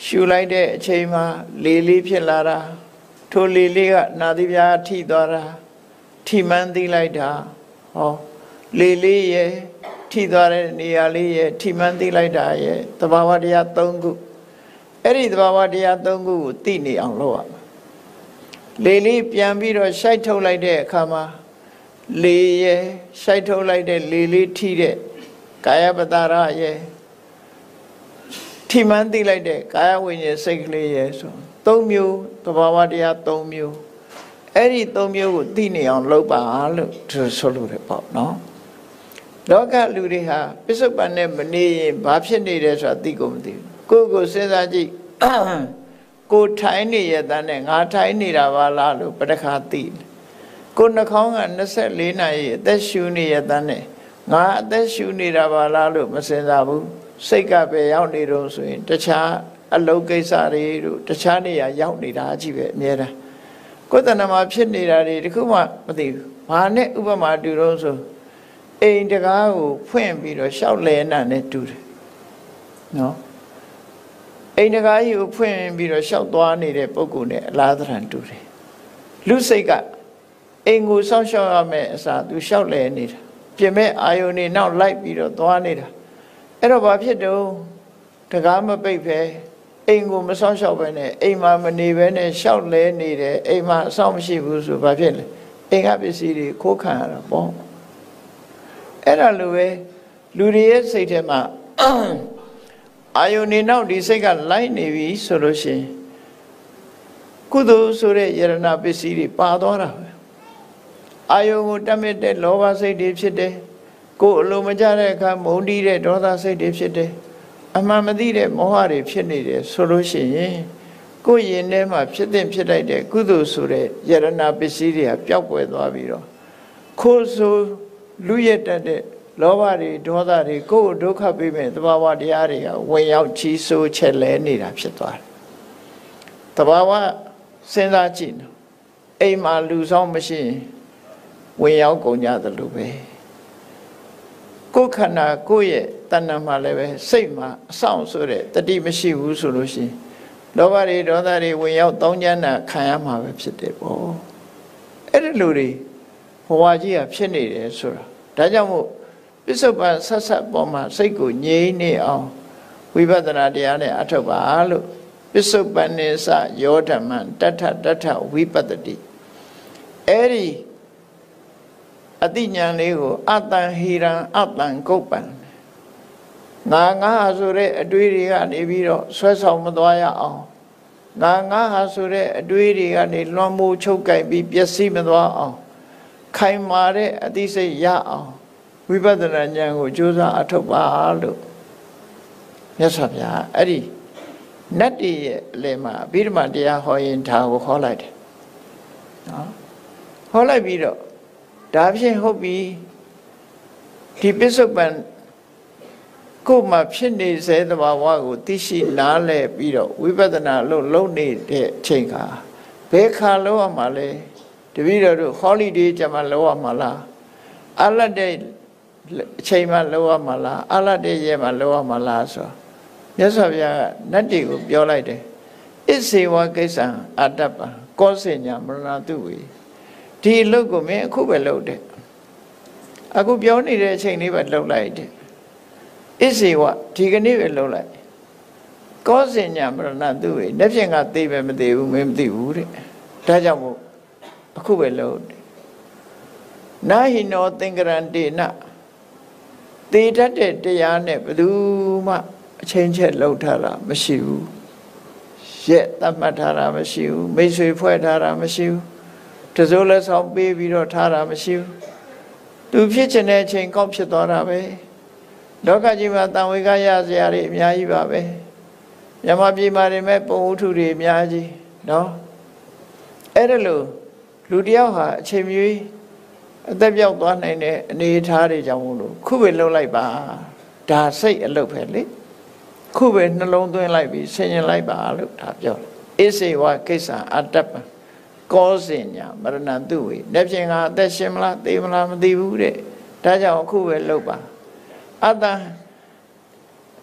ရှူလိုက်တဲ့အချိန်မှာလေလေးဖြစ်လာတာထိုလေလေးကနာသီပြားထိသွားတာထိမှန်းသိလိုက်တာဟောလေလေးရဲ့ထိသွားတဲ့နေရာလေးရဲ့ထိမှန်းသိလိုက်တာရဲ့သဘာဝတရား၃ခုအဲ့ဒီသဘာဝတရား၃ခုကိုသိနေအောင်လုပ်ရမှာလေလေးပြန်ပြီးတော့ရှိုက်ထုတ်လိုက်တဲ့အခါမှာလေရဲ့ရှိုက်ထုတ်လိုက်တဲ့လေလေးထိတဲ့ကာယပတ္တရရဲ့ထိမှန်းသိလိုက်တဲ့ကာယဝိညာဉ်စိတ်ကလေးရဲ့ဆို၃မျိုးသဘာဝတရား၃မျိုးအဲ့ဒီ၃မျိုးကိုသိနေအောင်လုပ်ပါလို့ဆိုလို့ရပေါ့နော်လောကလူတွေဟာပစ္စုပန်နဲ့မနေရင်ဘာဖြစ်နေတယ်ဆိုတာသိကုန်မသိဘူးကိုယ်စဉ်းစားကြည့်ကိုထိုင်နေရတဲ့ငါထိုင်နေတာပါလားလို့ပတခါသိကိုနှာခေါင်းက24နာရီအသက်ရှူနေရတဲ့ငါအသက်ရှူနေတာပါလားလို့မစဉ်းစားဘူးစိတ်ကပဲရောက်နေတော့ဆိုရင်တခြားအလုပ်ကိစ္စတွေတို့တခြားနေရာရောက်နေတာအကြည့်ပဲအများအားကိုယ်တဏ္ဍမှာဖြစ်နေတာတွေတခုမှမသိဘူးဘာနဲ့ဥပမာတူတော့ဆိုအိမ်တကားကိုဖွင့်ပြီးတော့ရှောက်လဲနာနဲ့တူတယ်နော်အိမ်တကားကြီးကိုဖွင့်ပြီးတော့ရှောက်သွားနေတဲ့ပုံကူနဲ့အလားသဏ္ဍာန်တူတယ်လူစိတ်ကအိမ်ကိုစောင့်ရှောက်ရမယ်အစားသူရှောက်လဲနေတာပြင်မဲ့အာယုန်နေနောက်လိုက်ပြီးတော့သွားနေတာအဲ့တော့ဘာဖြစ်တော့တကားမပိတ်ပဲအိမ်ကိုမစောင့်ရှောက်ပဲနဲ့အိမ်မှာမနေပဲနဲ့ရှောက်လဲနေတယ်အိမ်မှာအဆောင်မရှိဘူးဆိုဘာဖြစ်လဲအိမ်ကပစ္စည်းတွေခိုးခံရတာပေါ့အဲ့ဒါလိုပဲလူတွေရဲ့စိတ်ထဲမှာအာယုန်နေနောက်ဒီစိတ်ကလိုက်နေပြီဆိုလို့ရှိရင်ကုသိုလ်ဆိုတဲ့ယရဏပစ္စည်းတွေပါသွားတာပဲအာယုန်ကိုတတ်မြတ်တဲ့လောဘစိတ်တွေဖြစ်တယ်ကိုယ်အလိုမကျတဲ့အခါမုန်းတီးတဲ့ဒေါသစိတ်တွေဖြစ်တယ်အမှန်မသိတဲ့မောဟတွေဖြစ်နေတယ်ဆိုလို့ရှိရင်ကိုယ်ရင်ထဲမှာဖြစ်တဲ့ဖြစ်လိုက်တဲ့ကုသိုလ်ဆိုတဲ့ယရဏပစ္စည်းတွေကပျောက်ကွယ်သွားပြီးတော့ခိုးဆိုလူရတတ်တဲ့လောဘတွေဒေါသတွေကိုယ်ဒုက္ခပေးမဲ့သဘာဝတရားတွေကဝင်ရောက်ကြီးစိုးချက်လဲနေတာဖြစ်သွားတယ်။သဘာဝစဉ်းစားကြည့်နော်အိမ်မှာလူဆောင်မရှိရင်ဝင်ရောက်ကုန်ကြသလိုပဲကိုယ်ခန္ဓာကိုယ့်ရဲ့တဏ္ဍာမှာလည်းပဲစိတ်မှာအဆောင်ဆိုတဲ့တတိမရှိဘူးဆိုလို့ရှိရင်လောဘတွေဒေါသတွေဝင်ရောက်တောင်းကျမ်းတာခံရမှာပဲဖြစ်တယ်ပေါ့။အဲ့ဒီလိုတွေဘဝကြီးကဖြစ်နေတယ်ဆိုတာဒါကြောင့်မို့ပစ္စုပန်ဆက်ဆက်ပေါ်မှာစိတ်ကိုငြိမ်းနေအောင်ဝိပဿနာတရားနဲ့အထောက်ပါလို့ပစ္စုပန်နေစယောဓမ္မတထဝိပတ္တိအဲ့ဒီအတိညာဏ်လေးကိုအတ္တံဟိရံအတ္တံကုပ္ပံငါဆိုတဲ့အတွေးတွေကနေပြီးတော့ဆွဲဆောင်မသွားရအောင်ငါဟာဆိုတဲ့အတွေးတွေကနေလွန်မိုးချုပ်ကြိုက်ပြီးပျက်စီးမသွားအောင်ခိုင်မာတဲ့အသိစိတ်ရအောင်ဝိပဿနာဉာဏ်ကိုကြိုးစားအထောက်ပါလို့မြတ်စွာဘုရားအဲ့ဒီနတ်တွေရဲ့အလယ်မှာအဘိဓမ္မာတရားဟောရင်ဒါကိုဟောလိုက်တယ်နော်ဟောလိုက်ပြီးတော့ဒါဖြင့်ဟုတ်ပြီဒီပစ္စုပန်ကိုယ်မှာဖြစ်နေစေသဘာဝကိုသိရှိနားလည်ပြီးတော့ဝိပဿနာလို့လုံနေတဲ့အချိန်ကဘယ်ခါလောက်ရမှာလဲတပည့်တော်တို့ဟောလီဒေးကြမှာလောက်ရမှာလားအလတ်တဲ့အချိန်မှလောက်ရမှာလားအလတ်တဲ့ရဲမှာလောက်ရမှာလားဆိုမြတ်စွာဘုရားကနတ်တွေကိုပြောလိုက်တယ်ဣစေဝကိစ္စံအတ္တပံကောစဉ္ညာမရဏတုဝေဒီအလုပ်ကိုမင်းအခုပဲလုပ်တယ်အခုပြောနေတဲ့အချိန်လေးပဲလုပ်လိုက်တယ်ဣစေဝဒီကနေ့ပဲလုပ်လိုက်ကောစဉ္ညာမရဏတုဝေလက်ဖြင့်ကသိပဲမသိဘူးမင်းမသိဘူးတဲ့ဒါကြောင့်မို့အခုပဲလုပ်တယ်နာဟိနောသင်္ကရန္တေနသေတတ်တဲ့တရားနဲ့ဘယ်သူမှအချင်းချက်လှုပ်ထားတာမရှိဘူးရက်သတ်မှတ်ထားတာမရှိဘူးမိတ်ဆွေဖွဲ့ထားတာမရှိဘူးတစိုးလက်ဆောင်ပေးပြီးတော့ထားတာမရှိဘူးသူဖြစ်ချင်တဲ့အချိန်ကောက်ဖြစ်သွားတာပဲလောကကြီးမှာတန်ဝေကရစရာတွေအများကြီးပါပဲမြမပြည်မှာနေမဲ့ပုံဥထုတွေအများကြီးနော်အဲ့ဒါလို့လူတယောက်ဟာအချိန်မျိုးအသက်ပြောက်သွားနိုင်တဲ့အနေအထားတွေကြောင့်မို့လို့ခုပဲလှုပ်လိုက်ပါဒါစိတ်အလုပ်ပဲလေခုပဲနှလုံးသွင်းလိုက်ပြီးဆင်ញင်လိုက်ပါလို့ဒါပြောတယ်ဣစေဝကိစ္စအတ္တပံကောစဉ္ညာမရဏတုဝေလက်ဖြင့်ကအသက်ရှင်မလားသေမလားမသိဘူးတဲ့ဒါကြောင့်အခုပဲလှုပ်ပါအတ္တ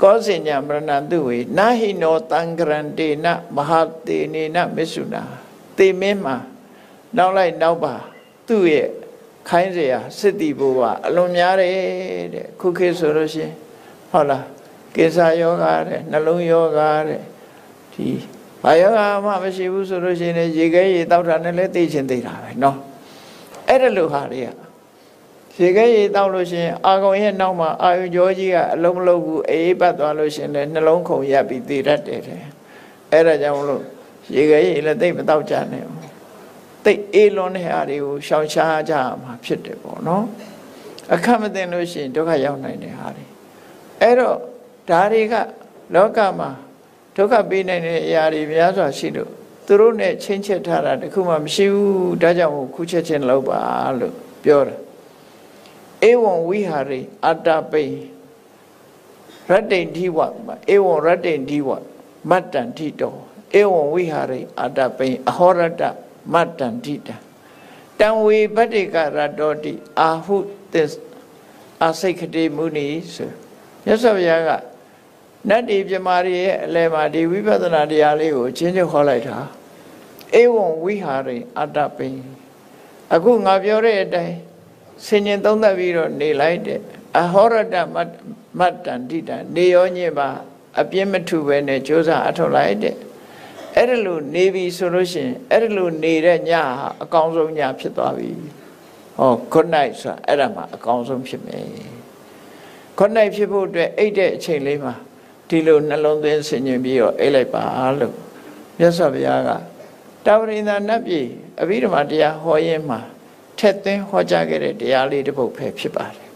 ကောစင်ညာမရဏတုဝေနာဟိနောတံဂရန္တေနမဟာတေနေနမစ္ဆုနာတေမင်းမှာနောက်လိုက်နောက်ပါသူ့ရဲ့ခိုင်းเสียစစ်တီဘိုးကအလွန်များတယ်တဲ့ခုခေတ်ဆိုလို့ရှိရင်ဟုတ်လားကိစ္စယောဂတဲ့နှလုံးယောဂတဲ့ဒီဘာယောဂမှမရှိဘူးဆိုလို့ရှိရင်ရေခဲရေတောက်တာနဲ့လည်းသိချင်းသိတာပဲเนาะအဲ့ဒါလိုဟာတွေကရေခဲရေတောက်လို့ရှိရင်အာကုံရဲ့နောက်မှာအာယုကြောကြီးကအလုံးမလုံးဘူးအေးပတ်သွားလို့ရှိရင်လည်းနှလုံးခုန်ရပ်ပြီးသိတတ်တယ်အဲ့ဒါကြောင့်မလို့ရေခဲရေလည်းသိမတောက်ကြနဲ့သိအေးလွန်တဲ့ဟာတွေကိုရှောင်ရှားကြမှာဖြစ်တယ်ပေါ့နော်အခက်မသိလို့ရှိရင်ဒုက္ခရောက်နိုင်တဲ့ဟာတွေအဲ့တော့ဒါတွေကလောကမှာဒုက္ခပေးနိုင်တဲ့အရာတွေများစွာရှိလို့သူတို့နဲ့ချင်းချက်ထားတာတခုမှမရှိဘူးဒါကြောင့်ခုချက်ချင်းလောက်ပါလို့ပြောတာဧဝံဝိဟာရိအတ္တပိရတ္တိဓိဝဧဝံရတ္တိဓိဝမတ္တံဓိတောဧဝံဝိဟာရိအတ္တပိအဟောရတ္တမတ္တံဓိတံတံဝေပတ္တိကရတောတိအာဟုသစ္အာစိတ်ခတိမုနိဆိုမြတ်စွာဘုရားကနတ်ဒီပြမာရီရဲ့အလယ်မှာဒီဝိပဿနာတရားလေးကိုချင်းချင်းခေါ်လိုက်တာဧဝံဝိဟာရိအတ္တပိအခုငါပြောတဲ့အတိုင်းဆင်ញင်သုံးသပ်ပြီးတော့နေလိုက်တဲ့အဟောရတ္တမတ္တံဓိတံနေရောညစ်ပါအပြင်းမထုပဲနဲ့ကြိုးစားအထောက်လိုက်တဲ့အဲ့ဒါလို့နေပြီဆိုလို့ရှိရင်အဲ့ဒါလို့နေတဲ့ညဟာအကောင်းဆုံးညဖြစ်သွားပြီဟော good night ဆိုတာအဲ့ဒါမှအကောင်းဆုံးဖြစ်မယ် good night ဖြစ်ဖို့အတွက်အိတ်တဲ့အချိန်လေးမှာဒီလိုနှလုံးသွင်းဆင်ញင်ပြီးတော့အိတ်လိုက်ပါလို့မြတ်စွာဘုရားကတာဝရိန္ဒနတ်ပြည်အဘိဓမ္မာတရားဟောရင်းမှာထက်သွင်းဟောကြားခဲ့တဲ့တရားလေးတစ်ပုဒ်ပဲဖြစ်ပါတယ်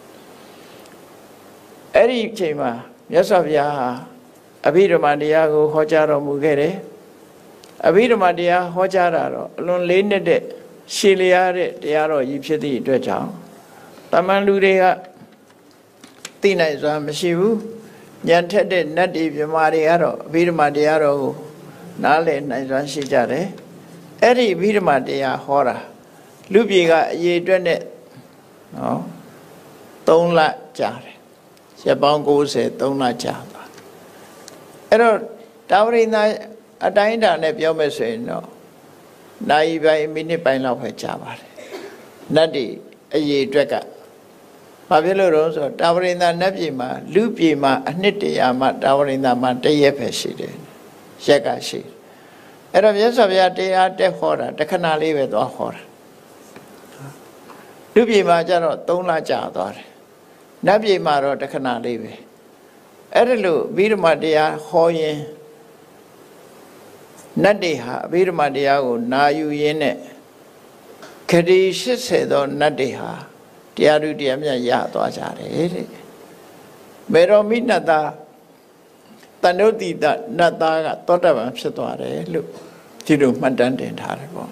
အဲ့ဒီအချိန်မှာမြတ်စွာဘုရားဟာအဘိဓမ္မာတရားကိုဟောကြားတော်မူခဲ့တယ်အဘိဓမ္မာတရားဟောကြားတာတော့အလွန်လေးနက်တဲ့ရှည်လျားတဲ့တရားတော်ကြီးဖြစ်သည့်အတွက်ကြောင့်တမန်လူတွေကသိနိုင်စွာမရှိဘူးဉာဏ်ထက်တဲ့နတ်တွေမြမာတွေကတော့အဘိဓမ္မာတရားတော်ကိုနားလည်နိုင်စွာရှိကြတယ်အဲ့ဒီအဘိဓမ္မာတရားဟောတာလူပြေကအရေးအတွက်နဲ့နော်3လကြာတယ်ရက်ပေါင်း90 3လကြာပါအဲ့တော့တာဝရိန္ဒအတိုင်းအတာနဲ့ပြောမယ်ဆိုရင်တော့နိုင်ပိုင်းမိနစ်ပိုင်းလောက်ပဲကြာပါတယ်နတ်တွေအရေးအတွက်ကဘာဖြစ်လို့လဲဆိုတော့တာဝရိန္ဒနတ်ပြည်မှာလူပြည်မှာအနှစ်တရာမှတာဝရိန္ဒမှာတရက်ပဲရှိတယ်ရက်ကရှိအဲ့တော့မြတ်စွာဘုရားတရားတက်ဟောတာတခဏလေးပဲသွားဟောတာလူပြည်မှာကျတော့3လကြာသွားတယ်နတ်ပြည်မှာတော့တခဏလေးပဲအဲ့ဒါလို့အဘိဓမ္မာတရားဟောရင်နတ်တွေဟာအဘိဓမ္မာတရားကိုနာယူရင်းနဲ့ခရီး80သောနတ်တွေဟာတရားသူတရားမြတ်ရသွားကြတယ်တဲ့မေရောမိနတ္တတဏှုတိတနတ်သားကသောတပန်ဖြစ်သွားတယ်လို့ဒီလိုမှတ်တမ်းတင်ထားတယ်ပေါ့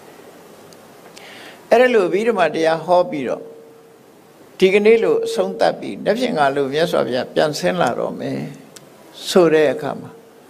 အဲ့ဒါလို့အဘိဓမ္မာတရားဟောပြီးတော့ဒီကနေ့လို့အဆုံးသတ်ပြီးနှစ်ဖြင့်ငါလို့မြတ်စွာဘုရားပြန်ဆင်းလာတော့မယ်ဆိုတဲ့အခါမှာ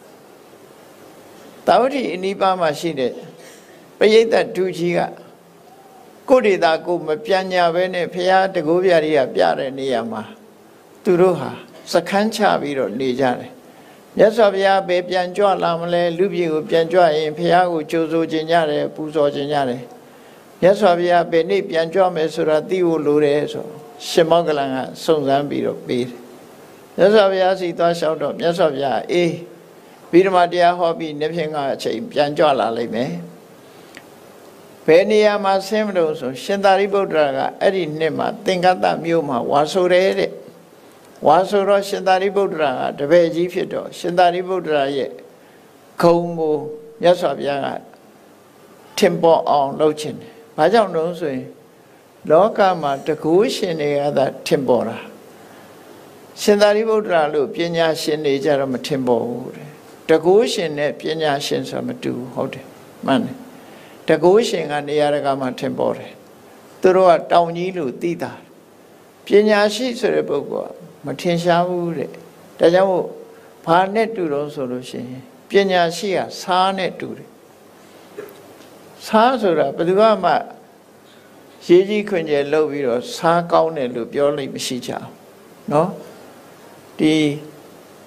တာဝတိအနိပါမှာရှိတဲ့ပရိသတ်ဒုကြီးကကိုယ်ဒေတာကိုမပြန်ညာပဲနဲ့ဘုရားတကိုးပြားကြီးကပြတဲ့နေရာမှာသူတို့ဟာစခန်းချပြီးတော့နေကြတယ်မြတ်စွာဘုရားပဲပြန်ကြွလာမလဲလူပြည်ကိုပြန်ကြွရင်ဘုရားကိုကြိုဆိုခြင်းကြတယ်ပူဇော်ခြင်းကြတယ်မြတ်စွာဘုရားဘယ်နေ့ပြန်ကြွမယ်ဆိုတာသိဖို့လိုတယ်ဆိုရှင်မောဂလန်ကစုံစမ်းပြီးတော့ပေးတယ်မြတ်စွာဘုရားစီသွားလျှောက်တော့မြတ်စွာဘုရားအေးဗိဓမာတရားဟောပြီးနေ့ဖြင့်ကအချိန်ပြန်ကြွလာလိမ့်မယ်ဘယ်နေရာမှာဆင်းမလို့ဆိုရှင်သာရိပုတ္တရာကအဲ့ဒီနှစ်မှာသင်္ကတမြို့မှာဝါဆိုတယ်တဲ့ဝါဆိုတော့ရှင်သာရိပုတ္တရာကတပည့်ကြီးဖြစ်တော့ရှင်သာရိပုတ္တရာရဲ့ဂုဏ်ကိုမြတ်စွာဘုရားကထင်ပေါ်အောင်လုပ်ခြင်းတယ်ဘာကြောင့်လို့ဆိုရင်လောကမှာတကူရှင်တွေကသာထင်ပေါ်တာရှင်သာရိပုတ္တရာလို့ပညာရှင်တွေကြတော့မထင်ပေါ်ဘူးတဲ့တကူရှင်နဲ့ပညာရှင်ဆိုမတူဘူးဟုတ်တယ်မှန်တယ်တကူရှင်ကနေရာတကာမှာထင်ပေါ်တယ်သူတို့ကတောင်ကြီးလို့သိတာပညာရှိဆိုတဲ့ပုဂ္ဂိုလ်ကမထင်ရှားဘူးတဲ့ဒါကြောင့်မို့ဘာနဲ့တူတော့ဆိုလို့ရှိရင်ပညာရှိကစားနဲ့တူတယ်စားဆိုတာဘယ်သူမှရေးကြီးခွင်ကျယ်လုပ်ပြီးတော့စားကောင်းတယ်လို့ပြောလို့မရှိကြဘူးเนาะဒီ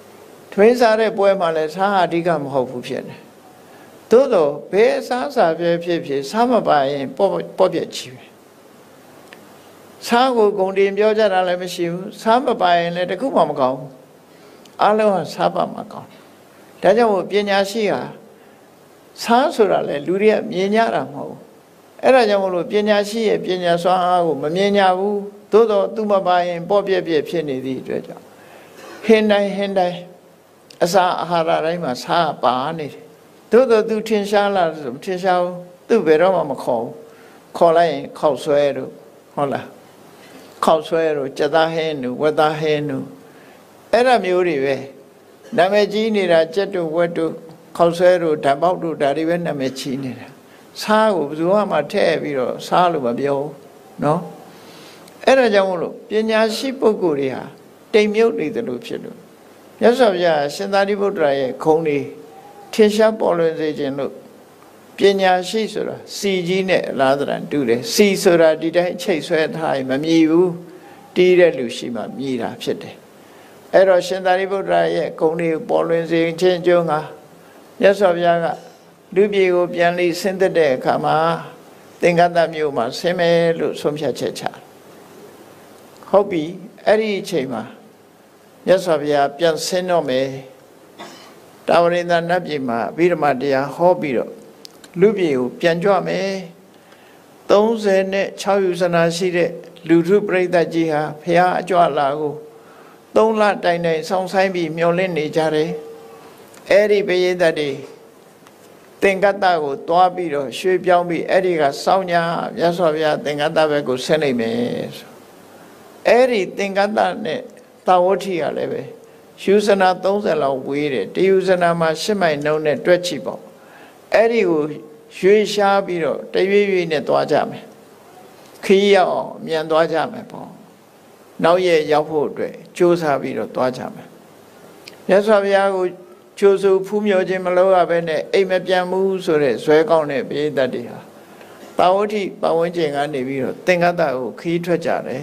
ထမင်းစားတဲ့ပွဲမှာလည်းစားအဓိကမဟုတ်ဘူးဖြစ်တယ်သို့တော့ဘယ်စားစားဖြစ်စားမပါရင်ပေါ့ပြက်ချီပဲစားကိုဂုံတင်ပြောကြတာလည်းမရှိဘူးစားမပါရင်လည်းတခုမှမကောင်းဘူးအလုံးကစားပါမှကောင်းဒါကြောင့်ပညာရှိဟာစားဆိုတာလေလူတွေကမြင်ကြတာမဟုတ်ဘူးအဲ့ဒါကြောင့်မလို့ပညာရှိရဲ့ပညာစွမ်းအားကိုမမြင်ကြဘူးသို့တော့သူမပါရင်ပေါ့ပြက်ဖြစ်နေသည့်အတွက်ကြောင့်ဟင်းတိုင်းအစာအာဟာရတိုင်းမှာစားပါနေတယ်သို့တော့သူထင်ရှားလားဆိုမထင်ရှားဘူးသူဘယ်တော့မှမခေါ်ဘူးခေါ်လိုက်ရင်ခောက်ဆွဲတို့ဟုတ်လားခောက်ဆွဲတို့ကြက်သားဟင်းတို့ဝက်သားဟင်းတို့အဲ့ဒါမျိုးတွေပဲနာမည်ကြီးနေတာကြက်တို့ဝက်တို့ခောက်ဆွဲတို့ဓာတ်ပေါက်တို့ဒါတွေပဲနာမည်ကြီးနေတာစားကိုဘယ်သူမှထည့်ပြီးတော့စားလို့မပြောဘူးနော်အဲ့ဒါကြောင့်မလို့ပညာရှိပုဂ္ဂိုလ်တွေဟာတိမ်မြုပ်နေတယ်လို့ဖြစ်လို့မြတ်စွာဘုရားရှင်သာရိပုတ္တရာရဲ့ခုံတွေထင်ရှားပေါ်လွင်စေခြင်းလို့ပညာရှိဆိုတာစီကြီးနဲ့အလားတရံတူတယ်စီဆိုတာဒီတိုင်းချိတ်ဆွဲထားရင်မမြည်ဘူးတီးတဲ့လူရှိမှမြည်တာဖြစ်တယ်အဲ့တော့ရှင်သာရိပုတ္တရာရဲ့ဂုဏ်တွေပေါ်လွင်စေခြင်းအကျိုးငါမြတ်စွာဘုရားကလူပြေကိုပြန်လေးဆင်းသက်တဲ့အခါမှာသင်္ကတမြို့မှာဆင်းမယ်လို့ဆုံးဖြတ်ချက်ချဟုတ်ပြီအဲ့ဒီအချိန်မှာမြတ်စွာဘုရားပြန်ဆင်းတော့မယ်တာဝရိန္ဒနတ်ပြည်မှာအဘိဓမ္မာတရားဟောပြီးတော့လူပြေကိုပြန်ကြွမယ်36ယူဇနာရှိတဲ့လူထုပရိသတ်ကြီးဟာဘုရားအကြွလာကို3 လတိုင်စောင့်ဆိုင်ပြီးမျှော်လင့်နေကြတယ်အဲ့ဒီပရိသတ်တွေသင်္ကတကိုတွားပြီးတော့ရွှေ့ပြောင်းပြီးအဲ့ဒီကစောင့်ညာမြတ်စွာဘုရားသင်္ကတဘက်ကိုဆင်းနေမယ်ဆိုအဲ့ဒီသင်္ကတနဲ့သာဝတိကလည်းပဲယူဇနာ30လောက်ဝေးတယ်တယူဇနာမှာ8မိုင်နှုန်းနဲ့တွက်ချီပေါ့အဲ့ဒီကိုရွှေ့ရှားပြီးတော့တရွေ့ရွေ့နဲ့သွားကြမယ်ခီးရောက်အောင်မြန်သွားကြမယ်ပေါ့နောက်ရက်ရောက်ဖို့အတွက်ကြိုးစားပြီးတော့သွားကြမယ်မြတ်စွာဘုရားကိုကျိုးစုဖူးမြော်ခြင်းမလုပ်ရဘဲနဲ့အိမ်မပြန်ဘူးဆိုတဲ့ဇွဲကောင်းတဲ့ပိဋကတ်တွေဟာတာဝတိပတ်ဝန်းကျင်ကနေပြီးတော့သင်္ကတကိုခီးထွက်ကြတယ်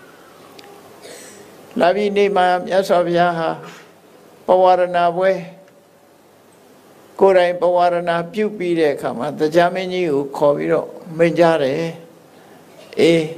လာပြီးနေ့မှာမြတ်စွာဘုရားဟာပဝရဏပွဲကိုယ်တိုင်ပဝရဏပြုပြီးတဲ့အခါမှာတရားမင်းကြီးကိုခေါ်ပြီးတော့မိန့်ကြတယ်အေး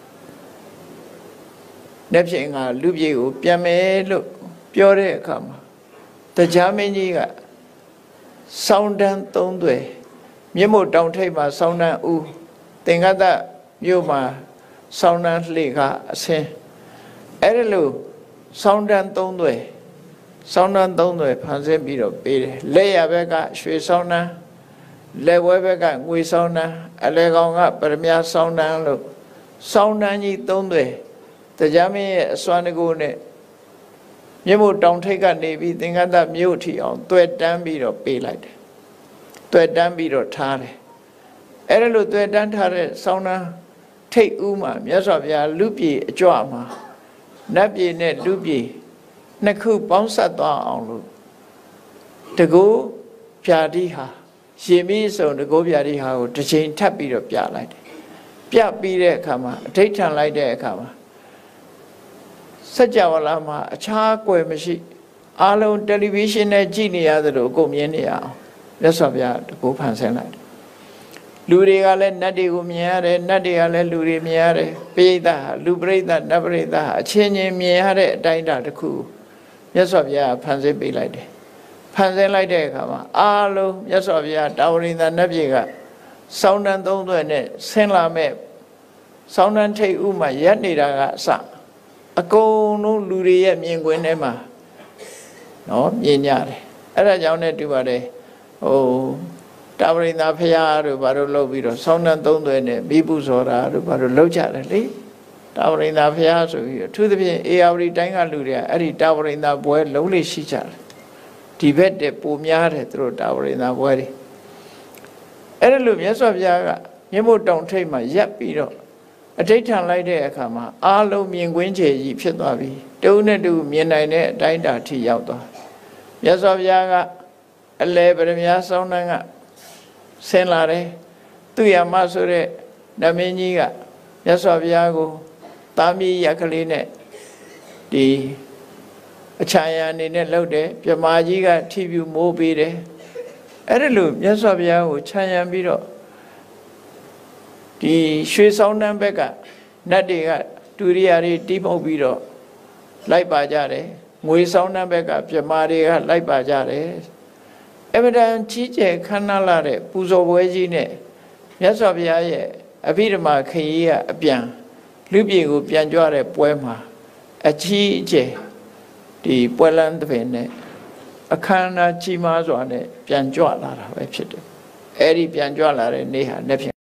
နေ့ဖြင့်ငါလူပြေကိုပြန်မယ်လို့ပြောတဲ့အခါမှာတရားမင်းကြီးကစောင်းတန်း3 သွယ်မြင့်မို့တောင်ထိပ်မှာစောင်းတန်းဦးသင်္ကတမြို့မှာစောင်းတန်းလှေကအဆင်းအဲ့ဒါလို့စောင်းတန်း3 သွယ်စောင်းတန်း3 သွယ်ဖန်ဆင်းပြီးတော့ပေးတယ်လက်ရဘက်ကရွှေစောင်းတန်းလက်ဝဲဘက်ကငွေစောင်းတန်းအလဲကောင်ကပရမစောင်းတန်းလို့စောင်းတန်းကြီး3 သွယ်တရားမင်းရဲ့အစွမ်းတကူနဲ့မြင့်မို့တောင်ထိပ်ကနေပြီးသင်္ကတမြို့ထီအောင်တွေ့တန်းပြီးတော့ပေးလိုက်တယ်တွေ့တန်းပြီးတော့ထားတယ်အဲ့ဒါလို့တွေ့တန်းထားတဲ့စောင်းတန်းထိပ်ဦးမှာမြတ်စွာဘုရားလူပြေအကြွမှာနတ်ပြေနဲ့လူပြေနှစ်ခုပေါင်းဆက်သွားအောင်လို့တကူဖြာတိဟာရှင်မီးစုံတကူဖြာတိဟာကိုတစ်ချိန်ထပ်ပြီးတော့ပြလိုက်တယ်ပြပြီးတဲ့အခါမှာအဋိဋ္ဌံလိုက်တဲ့အခါမှာစัจ java လာမှာအခြားကွယ်မရှိအားလုံးတယ်လီဗီရှင်းနဲ့ကြည့်နေရသလိုအကုန်မြင်နေရအောင်မြတ်စွာဘုရားတကူဖန်ဆင်းလိုက်တယ်လူတွေကလည်းနတ်တွေကိုမြင်ရတယ်နတ်တွေကလည်းလူတွေမြင်ရတယ်ပိဋကဟာလူပိဋကနတ်ပိဋကဟာအချင်းချင်းမြင်ရတဲ့အတိုင်းအတာတစ်ခုမြတ်စွာဘုရားဖန်ဆင်းပေးလိုက်တယ်ဖန်ဆင်းလိုက်တဲ့အခါမှာအားလုံးမြတ်စွာဘုရားတာဝရိန္ဒနတ်ပြည်ကစောင်းတန်း3 သွယ်နဲ့ဆင်းလာမဲ့စောင်းတန်းထိပ်ဥမှာရက်နေတာကအစအကုန်လုံးလူတွေရဲ့မြင်ကွင်းထဲမှာနော်မြင်ကြတယ်အဲ့ဒါကြောင့်လည်းတူပါတယ်တာဝရိန္ဒဖရာတို့ဘာလို့လုပ်ပြီးတော့စောင်းတန်း3 သွယ်နဲ့မိပုဇော်တာတို့ဘာလို့လုပ်ကြတယ်လေတာဝရိန္ဒဖရာဆိုပြီးအထူးသဖြင့်အေယာဝတီတိုင်းကလူတွေကအဲ့ဒီတာဝရိန္ဒပွဲလုံးလေးရှိကြတယ်ဒီဘက်တည်းပုံများတယ်သူတို့တာဝရိန္ဒပွဲတွေအဲ့ဒါလို့မြတ်စွာဘုရားကမြတ်မို့တောင်ထိပ်မှာရပ်ပြီးတော့အဋိဋ္ဌံလိုက်တဲ့အခါမှာအားလုံးမြင်ကွင်းခြေကြီးဖြစ်သွားပြီတုံးနဲ့တူမြင်နိုင်တဲ့အတိုင်းတာထိရောက်သွားမြတ်စွာဘုရားကအလဲပရမညာစောင်းတန်းကဆင်းလာတယ်သူရမဆိုတဲ့နမင်းကြီးကမြတ်စွာဘုရားကိုတာမီရက်ကလေးနဲ့ဒီအချမ်းရအနေနဲ့လှုပ်တယ်ပြမာကြီးကထိပြူမိုးပေးတယ်အဲ့ဒါလို့မြတ်စွာဘုရားကိုခြံရံပြီးတော့ဒီရွှေဆောင်နှံဘက်ကနတ်တွေကတူရိယာတွေတီးပုတ်ပြီးတော့လိုက်ပါကြတယ်ငွေဆောင်နှံဘက်ကပြမာတွေကလိုက်ပါကြတယ်အမတန်ကြီးကျယ်ခမ်းနားလာတဲ့ပူဇော်ပွဲကြီးနဲ့မြတ်စွာဘုရားရဲ့အဘိဓမ္မာခရီးကအပြန်လူပြေကိုပြန်ကြွတဲ့ပွဲမှာအကြီးအကျယ်ဒီပွဲလန်းတဲ့နဲ့အခမ်းအနားကြီးမားစွာနဲ့ပြန်ကြွလာတာပဲဖြစ်တယ်အဲ့ဒီပြန်ကြွလာတဲ့နေ့ဟာနေ့ဖြစ်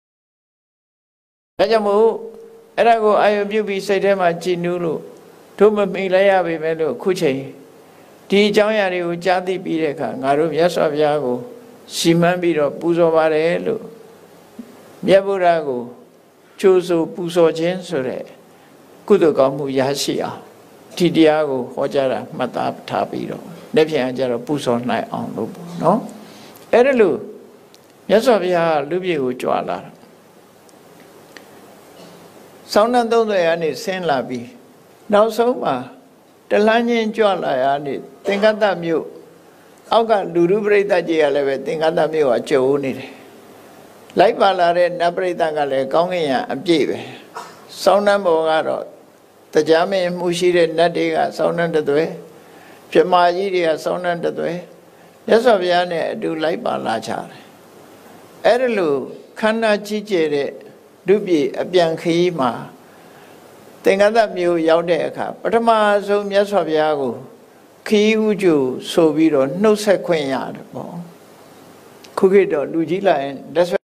ဒါကြောင့်မို့အဲ့ဒါကိုအာရုံပြုပြီးစိတ်ထဲမှာကြည်နူးလို့တို့မမိလိုက်ရပေမဲ့လို့ခုချိန်ဒီအကြောင်းအရာတွေကိုကြားသိပြီးတဲ့အခါငါတို့မြတ်စွာဘုရားကိုရှီမန်းပြီးတော့ပူဇော်ပါတယ်လို့မြတ်ဗုဒ္ဓကိုကြိုးဆိုပူဇော်ခြင်းဆိုတဲ့ကုသိုလ်ကောင်းမှုရရှိအောင်ဒီတရားကိုဟောကြားတာမှတ်သားထားပြီးတော့နေ့ပြန်ကြတော့ပူဇော်နိုင်အောင်လို့ပေါ့နော်အဲ့ဒါလို့မြတ်စွာဘုရားလူပြေကိုကြွလာတာဆောင်းနှံ30ရာနေဆင်းလာပြီးနောက်ဆုံးမှာတလန်းချင်းကြွလာရနေသင်္ကတ္တမြို့အောက်ကလူလူပရိသတ်ကြီးကလည်းပဲသင်္ကတ္တမြို့ကကြုံနေတယ်လိုက်ပါလာတဲ့နတ်ပရိသတ်ကလည်းကောင်းကင်ရအပြည့်ပဲဆောင်းနှံဘောကတော့တရားမင်းမှုရှိတဲ့နတ်တွေကဆောင်းနှံတသွဲပြမာကြီးတွေကဆောင်းနှံတသွဲမြတ်စွာဘုရားနဲ့အတူလိုက်ပါလာကြတယ်အဲ့ဒါလို့ခန္ဓာကြီးကျယ်တဲ့လူပြည်အပြန်ခရီးမှာသင်္ကတ္တမြို့ရောက်တဲ့အခါပထမဆုံးမြတ်စွာဘုရားကိုခီးဥကျူဆိုပြီးတော့နှုတ်ဆက်ခွင့်ရတယ်ပေါ့ခုခေတ်တော့လူကြီးလာရင်လက်ဆွဲ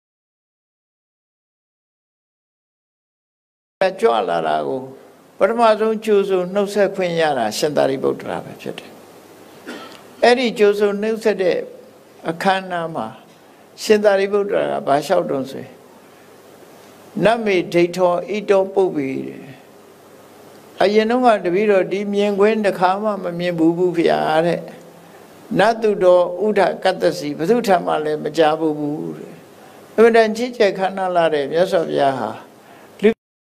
ကြွလာတာကိုပထမဆုံးကျိုးဆိုနှုတ်ဆက်ခွင့်ရတာရှင်သာရိပုတ္တရာပဲဖြစ်တယ်အဲ့ဒီကျိုးဆိုနှုတ်ဆက်တဲ့အခမ်းအနားမှာရှင်သာရိပုတ္တရာကဘာလျှောက်တုံးဆိုနတ်မေဒိဋ္ဌောဣတောပုပ္ပိအရင်တော့ကတပည့်တော်ဒီမြင်ကွင်းတစ်ခါမှမမြင်ဘူးဖျားတဲ့နတ်သူတော်ဥဒကတ္တစီဘုသူထံမှလည်းမကြားဘူးတဲ့အမှန်တန်ချစ်ကျက်ခမ်းနားလာတဲ့မြတ်စွာဘုရားဟာလူ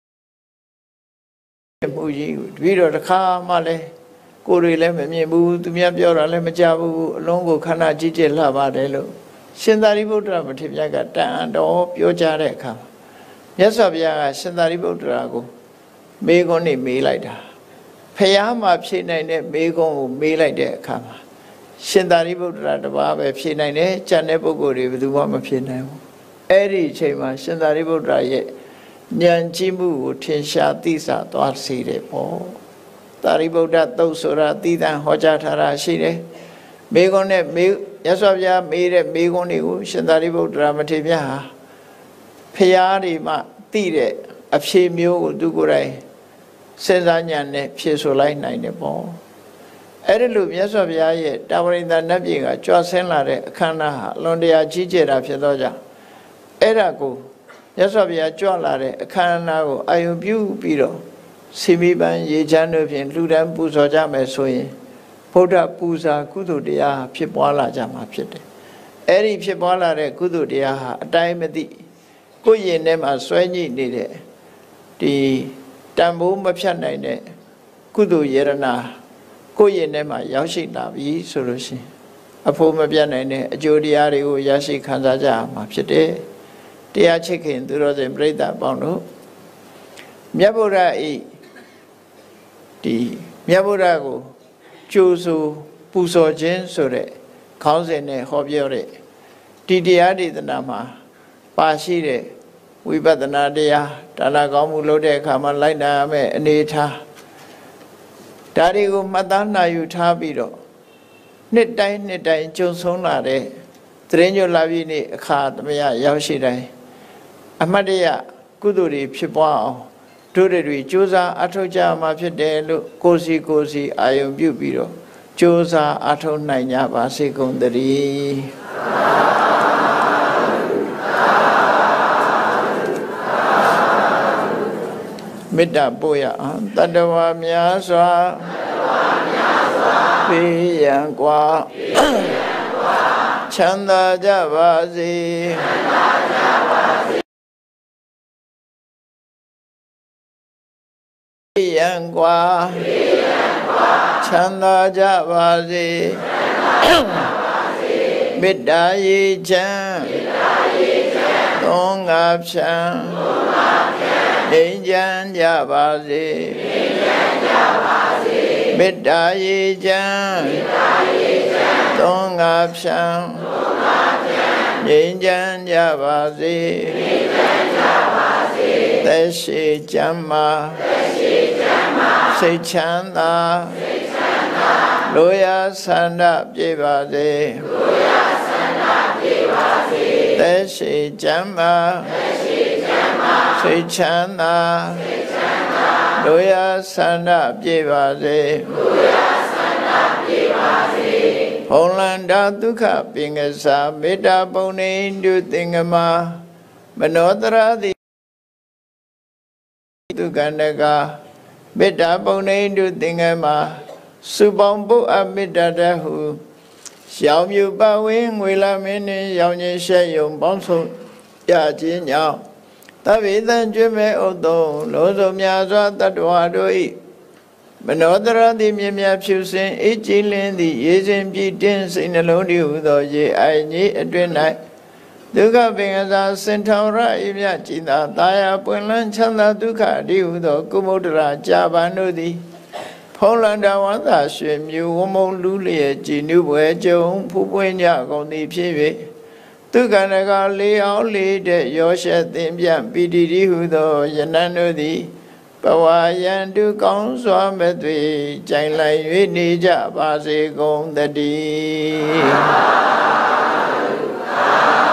မှုကြီးကိုတပည့်တော်တစ်ခါမှလည်းကိုယ်တွေလည်းမမြင်ဘူးသူများပြောတာလည်းမကြားဘူးအလုံးကိုခန္ဓာကြီးကျယ်လှပါတယ်လို့ရှင်သာရိပုတ္တရာမထေရကတန်အတော်ပြောကြားတဲ့အခါမြတ်စွာဘုရားကရှင်သာရိပုတ္တရာကိုမေးခွန်းနဲ့မေးလိုက်တာဖျားမှာဖြေနိုင်တဲ့မေးခွန်းကိုမေးလိုက်တဲ့အခါမှာရှင်သာရိပုတ္တရာတပါးပဲဖြေနိုင်တယ်ကျန်တဲ့ပုဂ္ဂိုလ်တွေဘယ်သူမှမဖြေနိုင်ဘူးအဲ့ဒီအချိန်မှာရှင်သာရိပုတ္တရာရဲ့ဉာဏ်ကြီးမှုကိုထင်ရှားသိစာသွားစေတယ်ပေါ့သာရိပုတ္တသုတ်ဆိုတာသီးသန့်ဟောကြားထားတာရှိတယ်မေးခွန်းနဲ့မေးမြတ်စွာဘုရားမေးတဲ့မေးခွန်းတွေကိုရှင်သာရိပုတ္တရာမထေရမြတ်ဟာဖျားတွေမှသိတဲ့အဖြေမျိုးကိုသူကိုယ်တိုင်စဉ်းစားဉာဏ်နဲ့ဖြေဆိုလိုက်နိုင်တယ်ပေါ့အဲ့ဒီလိုမြတ်စွာဘုရားရဲ့တာဝရိန္ဒနတ်ပြည်ကကြွဆင်းလာတဲ့အခမ်းအနားဟာအလွန်တရာကြီးကျယ်တာဖြစ်သောကြောင့်အဲ့ဒါကိုမြတ်စွာဘုရားကြွလာတဲ့အခမ်းအနားကိုအာရုံပြုပြီးတော့စီမီပန်းရေချမ်းတို့ဖြင့်လှူဒန်းပူဇော်ကြမယ်ဆိုရင်ဗုဒ္ဓပူဇာကုသိုလ်တရားဖြစ်ပွားလာကြမှာဖြစ်တယ်အဲ့ဒီဖြစ်ပွားလာတဲ့ကုသိုလ်တရားဟာအတိုင်းမသိကိုယ်ရင်ထဲမှာဆွဲညှိနေတဲ့ဒီတန်ဖိုးမဖြတ်နိုင်တဲ့ကုသိုလ်ယေရနာကိုယ်ရင်ထဲမှာရောက်ရှိလာပြီဆိုလို့ရှိရင်အဖို့မပြတ်နိုင်တဲ့အကျိုးတရားတွေကိုရရှိခံစားကြရမှာဖြစ်တယ်တရားချစ်ခင်သူတော်စင်ပြိဿအပေါင်းတို့မြတ်ဗုဒ္ဓဤဒီမြတ်ဗုဒ္ဓကိုကြိုးဆိုပူဇော်ခြင်းဆိုတဲ့ခေါင်းစဉ်နဲ့ဟောပြောတဲ့ဒီတရားဒေသနာမှာပါရှိတဲ့ဝိပဿနာတရားဒါနကောင်းမှုလုပ်တဲ့အခါမှာလိုက်နာရမယ့်အနေထားဒါတွေကိုမှတ်သားနိုင်ယူထားပြီးတော့နှစ်တိုင်းကြုံဆုံးလာတဲ့သရင်ညွတ်လာပြီးနေ့အခါသမယရောက်ရှိတိုင်းအမတ်တရကုသိုလ်တွေဖြစ်ပွားအောင်တို့တွေကြိုးစားအထောက်ကြမှာဖြစ်တယ်လို့ကိုစီအာယုံပြုပြီးတော့ကြိုးစားအထောက်နိုင်ကြပါစေကုန်သတည်းမေတ္တာပို့ရအောင်တတဝါများစွာပေးရန်กว่าချမ်းသာကြပါစေပေးရန်กว่าချမ်းသာကြပါစေမေတ္တာရေချမ်းသုံးငါဖြံငြိမ်းချမ်းကြပါစေမေတ္တာရေချမ်းသုံးငါဖြံငြိမ်းချမ်းကြပါစေသက်ရှိချမ်းသာစိတ်ချမ်းသာလိုရာဆန္ဒပြည့်ပါစေသက်ရှိချမ်းသာစိတ်ချမ်းသာလိုရာဆန္ဒပြည့်ပါစေဘုံလန္တာဒုက္ခပင်ကစားမေတ္တာပုံနေတုသင်္ကမမနောတရတိဒုက္ခန္တကမေတ္တာပုံနေတုသင်္ကမစုပေါင်းပုအမေတ္တာတဟုရောင်မြူပဝင်းငွေလာမင်းနှင့်ရောင်ချင်းရှက်ယုံပေါင်းဆုံးရခြင်းကြောင့်သဗ္ဗေသံကျွေးမဲ့ဥဒ္ဒုံလုံးစုံများစွာတတ္တဝါတို့၏မနောတရတိမြင်မြဖြူစင်အေးကြည်လင်းသည့်ရေစဉ်ပြည့်တင်းစိတ်နှလုံးတည်းဟူသောရေအိုင်ကြီးအတွင်၌ဒုက္ခပင်ကစားစင်ထောင်ရအမြကြည်သာတာယာပွင့်လန်းချမ်းသာဒုက္ခတည်းဟူသောကုမုဒ္ဒရာကြာပန်တို့သည်ဖုံးလန္တာဝန္တာရွှေမြူဝမုံလူလျက်ကြည်နုပွဲကြုံဖူးပွင့်ကြကုန်သည်ဖြစ်၍ဒုက္ခနကလေးအောင်လေးတဲ့ရောရှက်သင်ပြပီတိတိဟုသောယနန်တို့သည်ဘဝယံတုကောင်းစွာမဲ့သွေကြိုင်လိုက်၍နေကြပါစေကုန်တည်း